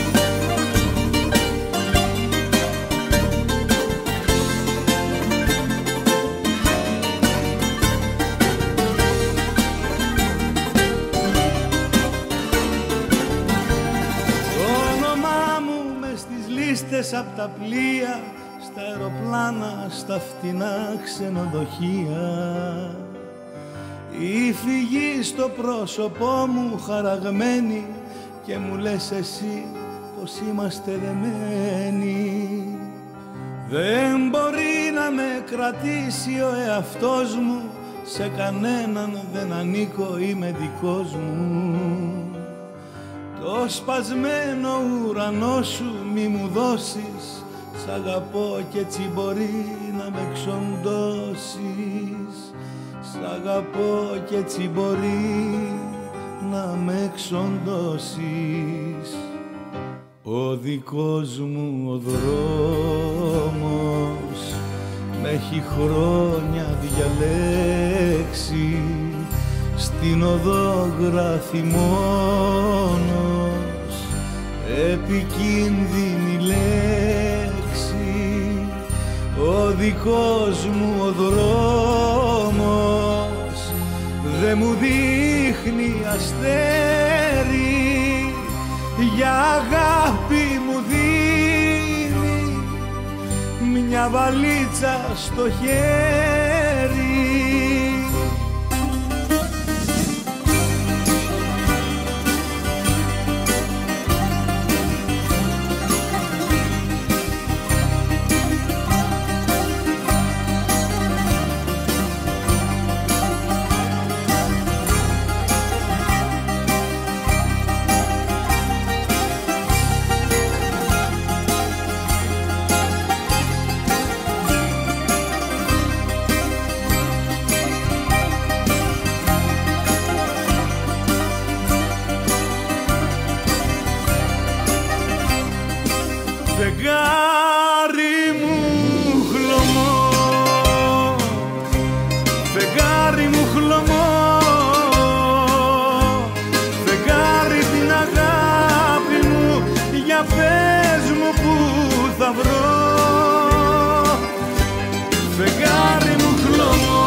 A: Το όνομά μου μες στις λίστες απ' τα πλοία, στα αεροπλάνα, στα φτηνά ξενοδοχεία. Η φυγή στο πρόσωπό μου χαραγμένη και μου λες εσύ πως είμαστε δεμένοι. Δεν μπορεί να με κρατήσει ο εαυτός μου, σε κανέναν δεν ανήκω, είμαι δικός μου. Το σπασμένο ουρανό σου μη μου δώσεις, σ' αγαπώ κι έτσι μπορεί να με ξοντώσεις. Σ' αγαπώ κι έτσι μπορεί να με ξοντώσεις. Ο δικός μου ο δρόμος μ' έχει χρόνια διαλέξει, στην οδό γράφει μόνος επικίνδυνη λέξη. Ο δικός μου ο δρόμος δε μου δείχνει αστέρι, για αγάπη μου δίνει μια βαλίτσα στο χέρι. Φεγγάρι μου χλωμό, φεγγάρι μου χλωμό, φεγγάρι την αγάπη μου, για πες μου που θα βρω. Φεγγάρι μου χλωμό,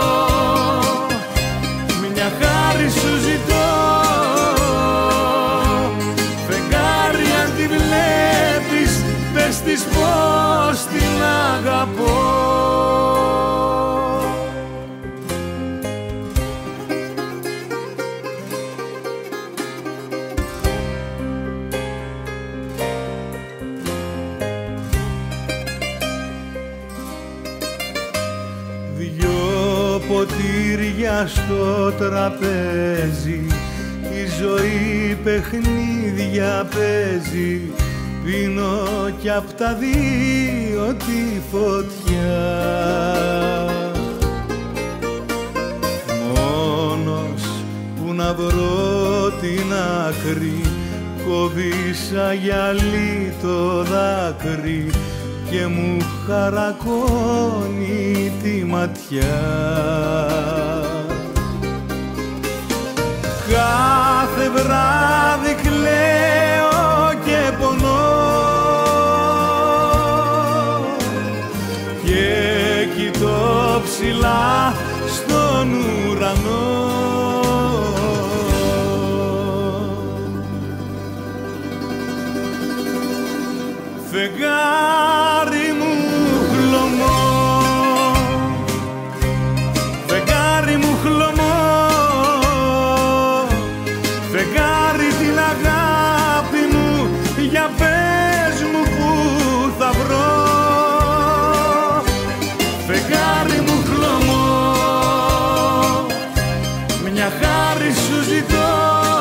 A: μια χάρη σου ζητώ. Φεγγάρι αν τη βλέπεις, πες της πως την αγαπώ. Δυο ποτήρια στο τραπέζι, η ζωή παιχνίδια παίζει, πίνω κι απ' τα δύο τη φωτιά. Μόνος που να βρω την άκρη,
B: κόβει αγιαλί το δάκρυ και μου χαρακώνει τη ματιά. Κάθε βράδυ κλαίω και πονώ και κοιτώ ψηλά στον ουρανό. Φεγγάρι μου χλωμό, φεγγάρι μου χλωμό, φεγγάρι την αγάπη μου, για πες μου που θα βρω. Φεγγάρι μου χλωμό, μια χάρη σου ζητώ.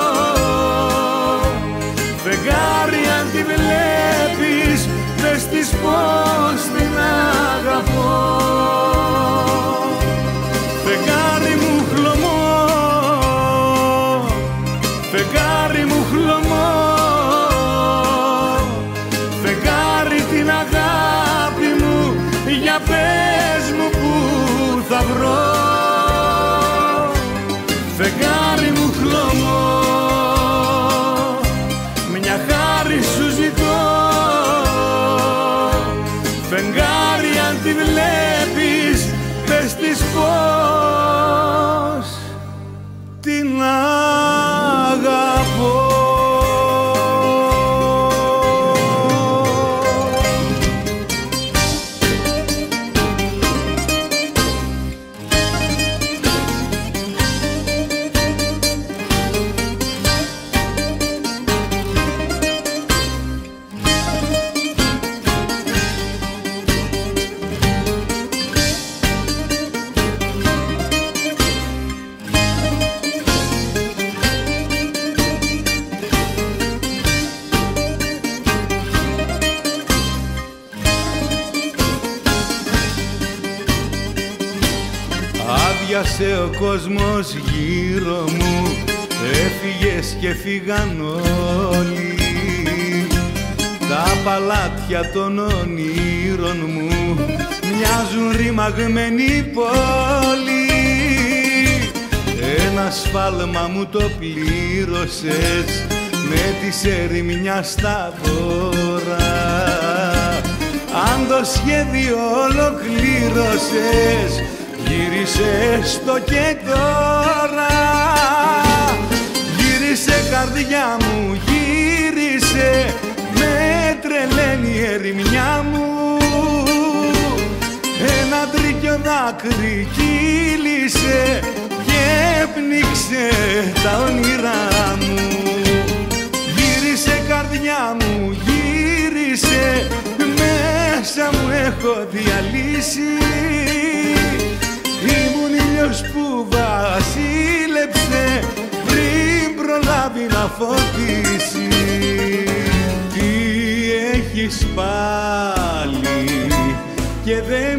B: Φεγγάρι αν τη βλέπεις, πες της πως την αγαπώ. Φεγγάρι μου χλωμό, φεγγάρι μου χλωμό, φεγγάρι την αγάπη μου, για πες μου που θα βρω. Φεγγάρι μου χλωμό, μια χάρη σου ζητώ. Φεγγάρι αν τη βλέπεις, πες της πως την αγαπώ. Άδειασε ο κόσμος γύρω μου, έφυγες και φύγαν όλοι. Τα παλάτια των ονείρων μου μοιάζουν ρημαγμένη πόλη. Ένα σφάλμα μου το πλήρωσες με τη ερημιά στα βόρα. Αν το σχέδιο ολοκλήρωσες, γύρισες το και τώρα. Γύρισε καρδιά μου, γύρισε, με τρελαίνει η ερημιά μου. Ένα τρίκιο δάκρυ κύλησε και πνίξε τα όνειρά μου. Γύρισε καρδιά μου, γύρισε, μέσα μου έχω διαλύσει. Ήμουν ήλιος που βασίλεψε πριν προλάβει να φωτίσει. Τι έχεις πάλι και δεν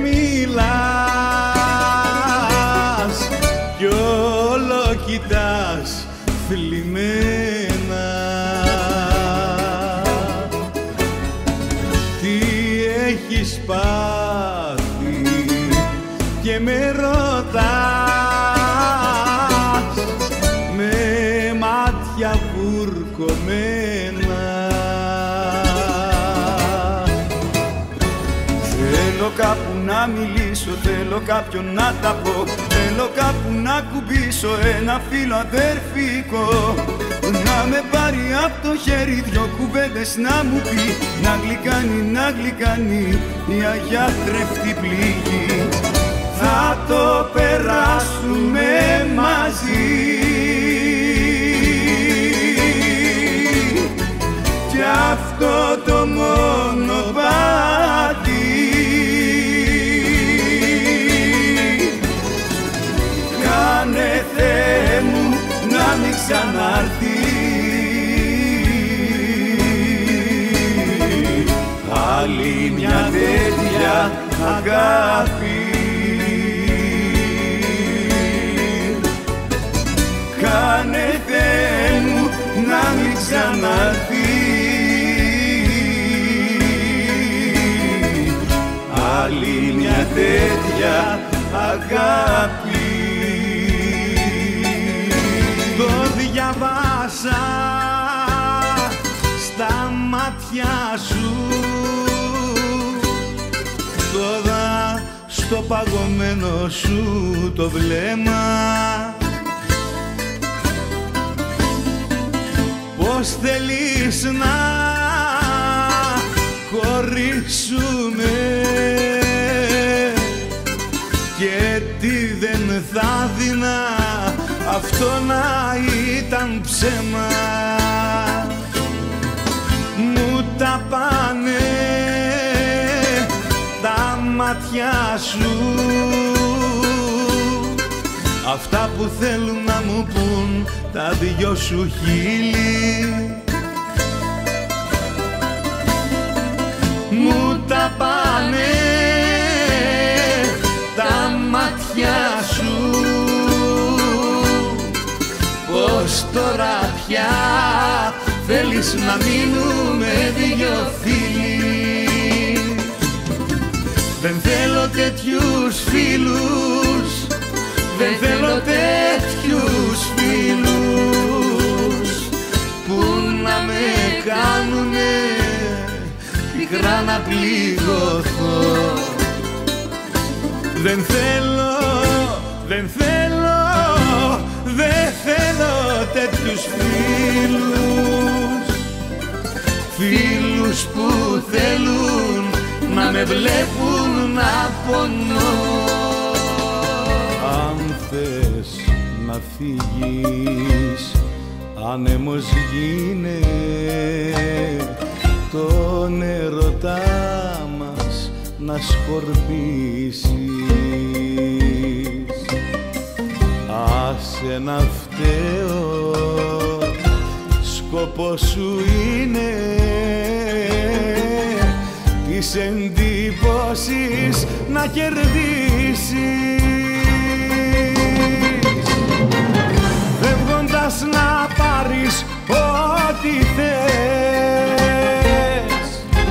B: μιλάς κι όλο κοιτάς θλιμμένα. Τι έχεις πάθει και με ρωτάς με μάτια βουρκωμένα.
C: Θέλω κάπου να μιλήσω, θέλω κάποιον να τα πω. Θέλω κάπου να κουμπίσω ένα φύλλο αδερφικό. Να με πάρει απ' το χέρι δυο κουβέντες να μου πει. Να γλυκάνει, να γλυκάνει η αγιάτρευτη πληγή. Θα το περάσουμε μαζί κι αυτό το μονοπάτι. Κάνε Θεέ μου να μην ξανάρθει άλλη μια τέτοια αγάπη. Κάνε Θεέ μου να μην ξαναρθεί άλλη μια τέτοια αγάπη.
B: Το διαβάσα στα μάτια σου, τώρα στο παγωμένο σου το βλέμμα, πως θέλεις να χωρίσουμε και τι δεν θα δεινά αυτό να ήταν ψέμα. Μου τα πάνε τα μάτια σου, αυτά που θέλουν να μου πουν τα δυο σου χείλη. Μου τα πάνε τα μάτια σου, πως τώρα πια θέλεις να μείνουμε δυο φίλοι. Δεν θέλω τέτοιους φίλους, δεν θέλω τέτοιους φίλους που να με κάνουνε πικρά να πληγωθώ. Δεν θέλω, δεν θέλω, δεν θέλω τέτοιους φίλους, φίλους που θέλουν να με βλέπουν να πονώ.
C: Αν θες να φύγεις, άνεμος γίνε, τον ερωτά μας να σκορπίσεις. Άσε να φταίω, σκοπός σου είναι της εντύπωσης να κερδίσεις. Φεύγοντας να πάρεις ό,τι θες,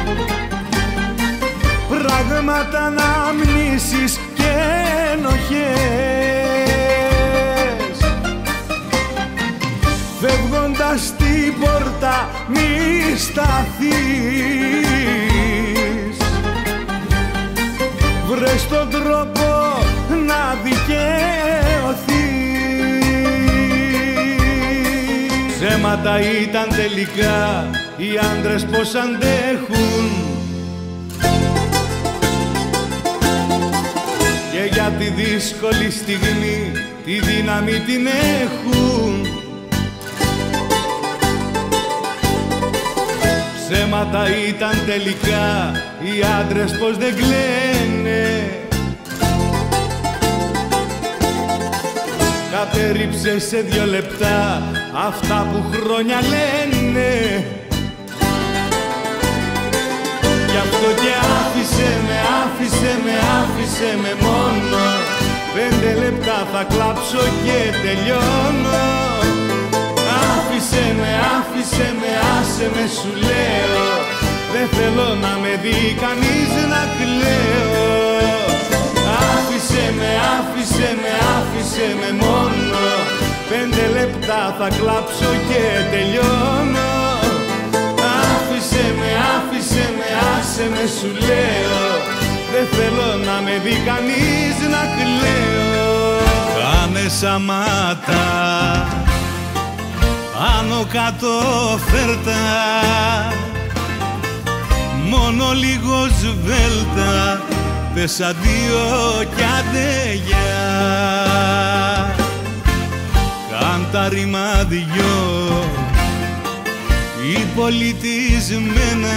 C: πράγματα να μνήσεις και ενοχές. Φεύγοντας την πόρτα μη σταθείς, βρες τον τρόπο να δικαιωθείς. Ψέματα ήταν τελικά οι άντρες πως αντέχουν, και για τη δύσκολη στιγμή τη δύναμη την έχουν. Ψέματα ήταν τελικά οι άντρες πως δεν κλαίνε, κατέριψε σε δυο λεπτά αυτά που χρόνια λένε. Γι' αυτό και άφησε με, άφησε με, άφησε με μόνο, πέντε λεπτά θα κλάψω και τελειώνω. Άφησε με, άφησε με, άσε με σου λέω, δεν θέλω να με δει κανείς να κλαίω. Άφησε με, άφησε με, άφησε με μόνο, πέντε λεπτά θα κλάψω και τελειώνω. Άφησε με, άφησε με, άσε με σου λέω, δεν θέλω να με δει κανείς να κλαίω.
B: Κάνε σαμάτα, άνω κάτω φέρτα, μόνο λίγο σβέλτα, πες αντίο κι άντε γεια. Κάν τα ρημά δυο ή πολιτισμένα,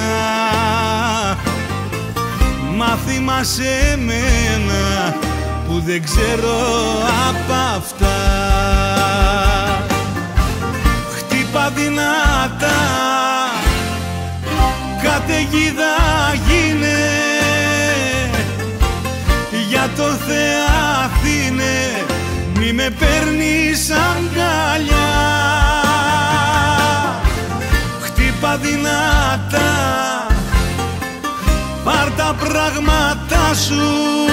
B: μα θυμάσαι εμένα που δεν ξέρω απ' αυτά. Χτύπα δυνατά, καταιγίδα γίνε, για το Θεά Αθήνε μη με παίρνεις αγκαλιά. πράγματα σου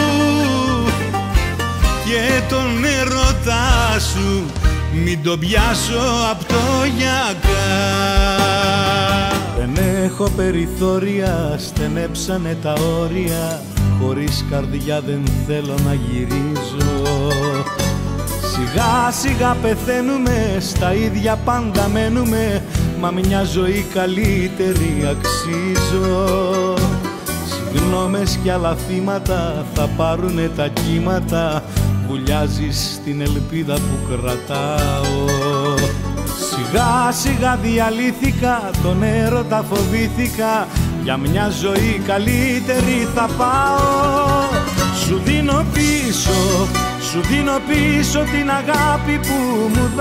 B: και τον έρωτά σου, μην τον πιάσω απ' το γιακά.
A: Δεν έχω περιθώρια, στενέψανε τα όρια, χωρίς καρδιά δεν θέλω να γυρίζω. Σιγά σιγά πεθαίνουμε, στα ίδια πάντα μένουμε, μα μια ζωή καλύτερη αξίζω. Συγγνώμες κι άλλα θύματα θα πάρουνε τα κύματα, βουλιάζεις στην ελπίδα που κρατάω. Σιγά σιγά διαλύθηκα, τον έρωτα φοβήθηκα, για μια ζωή καλύτερη θα πάω. Σου δίνω πίσω, σου δίνω πίσω την αγάπη που μου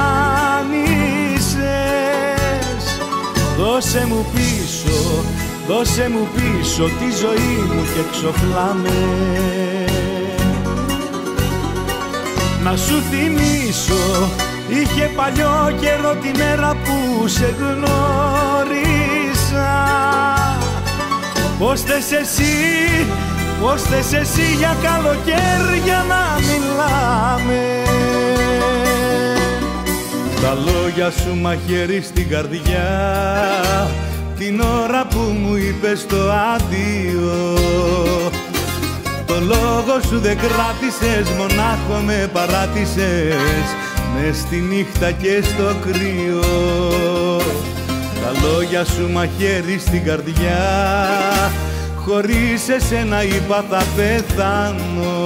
A: δάνεισες. Δώσε μου πίσω, δώσε μου πίσω τη ζωή μου και ξοφλάμε. Να σου θυμίσω, είχε παλιό καιρό τη μέρα που σε γνώρισα. Πώς θες εσύ, πώς θες εσύ για καλοκαίρια να μιλάμε.
B: Τα λόγια σου μαχαίρι στην καρδιά, την ώρα που μου είπες το αντίο. Το λόγο σου δεν κράτησες, μονάχο με παράτησες, μες στη νύχτα και στο κρύο. Τα λόγια σου μαχαίρι στην καρδιά, χωρίς εσένα είπα θα πεθάνω.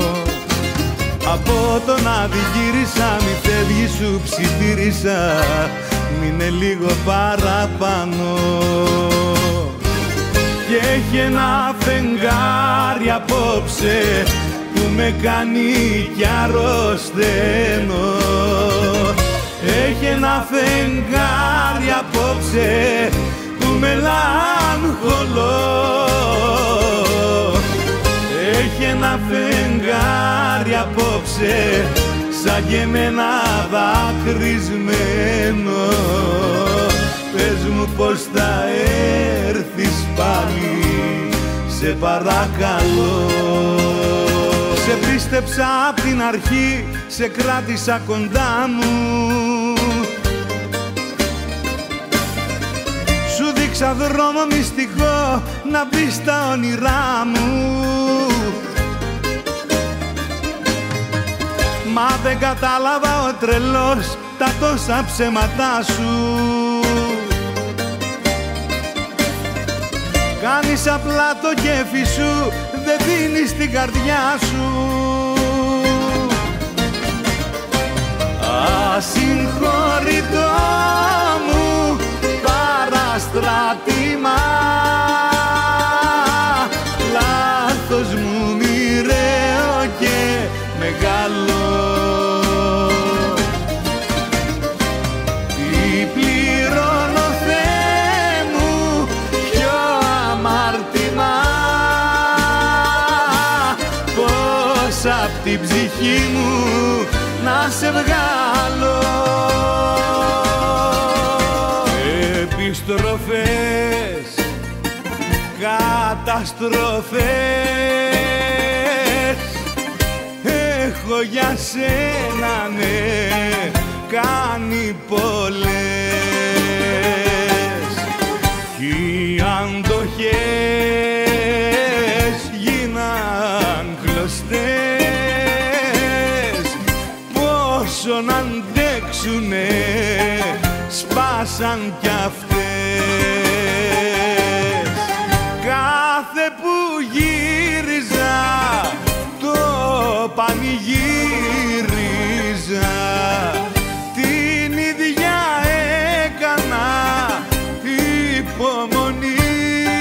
B: Από τον άδει γύρισα, μη φεύγει σου ψιθύρισα, μείνε λίγο παραπάνω. Και έχει ένα φεγγάρι απόψε που με κάνει κι αρρωσταίνω. Έχει ένα φεγγάρι απόψε που μελαγχολώ. Έχει ένα φεγγάρι απόψε σαν και εμένα δακρυσμένο. Πες μου πως θα έρθεις πάλι, σε παρακαλώ. Σε πίστεψα απ' την αρχή, σε κράτησα κοντά μου. Σου δείξα δρόμο μυστικό να μπεις στα όνειρά μου. Μα δεν κατάλαβα ο τρελός τα τόσα ψέματά σου. Κάνεις απλά το κέφι σου, δεν δίνεις την καρδιά σου. Ασυγχωρητό μου παραστράτημα, λάθος μου μοιραίο και μεγάλο. Τι πληρώνω Θεέ μου, ποιο αμάρτημα, πώς απ' την ψυχή μου να σε βγάλω. Επιστροφές, καταστροφές, έχω για σένα ναι κάνει πολλές. Κι οι αντοχές γίναν κλωστές, πόσο να αντέξουνε σπάσαν κι αυτές. Κάθε που γύριζα το πανηγύριζα, την ίδια έκανα υπομονή.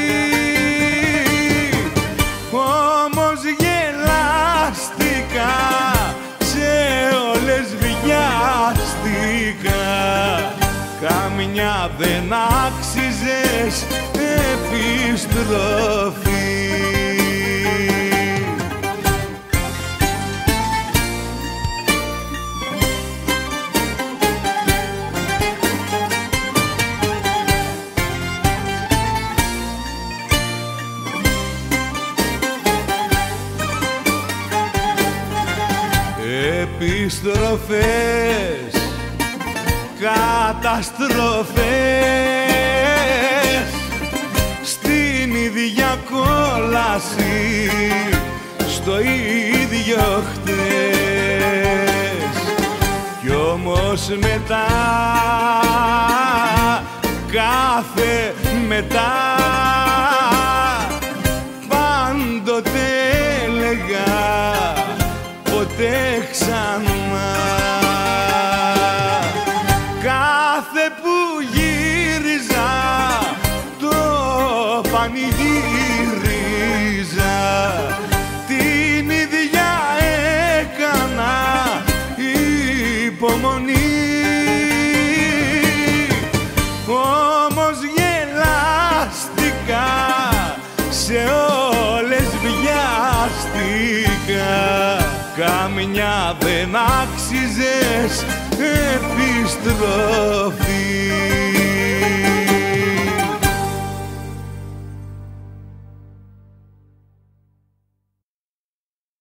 B: Όμως γελάστηκα, σε όλες βιάστηκα, καμιά δεν άξιζες επιστροφή. στροφές, καταστροφές στην ίδια κόλαση, στο ίδιο χτες. Κι όμως μετά, κάθε μετά, πάντοτε έλεγα ποτέ ξανά. Κάθε που γύριζα το πανηγύριζα, την ίδια έκανα υπομονή. Όμως γελάστηκα, σε όλες βιάστηκα, καμιά δεν άξιζες επιστροφή.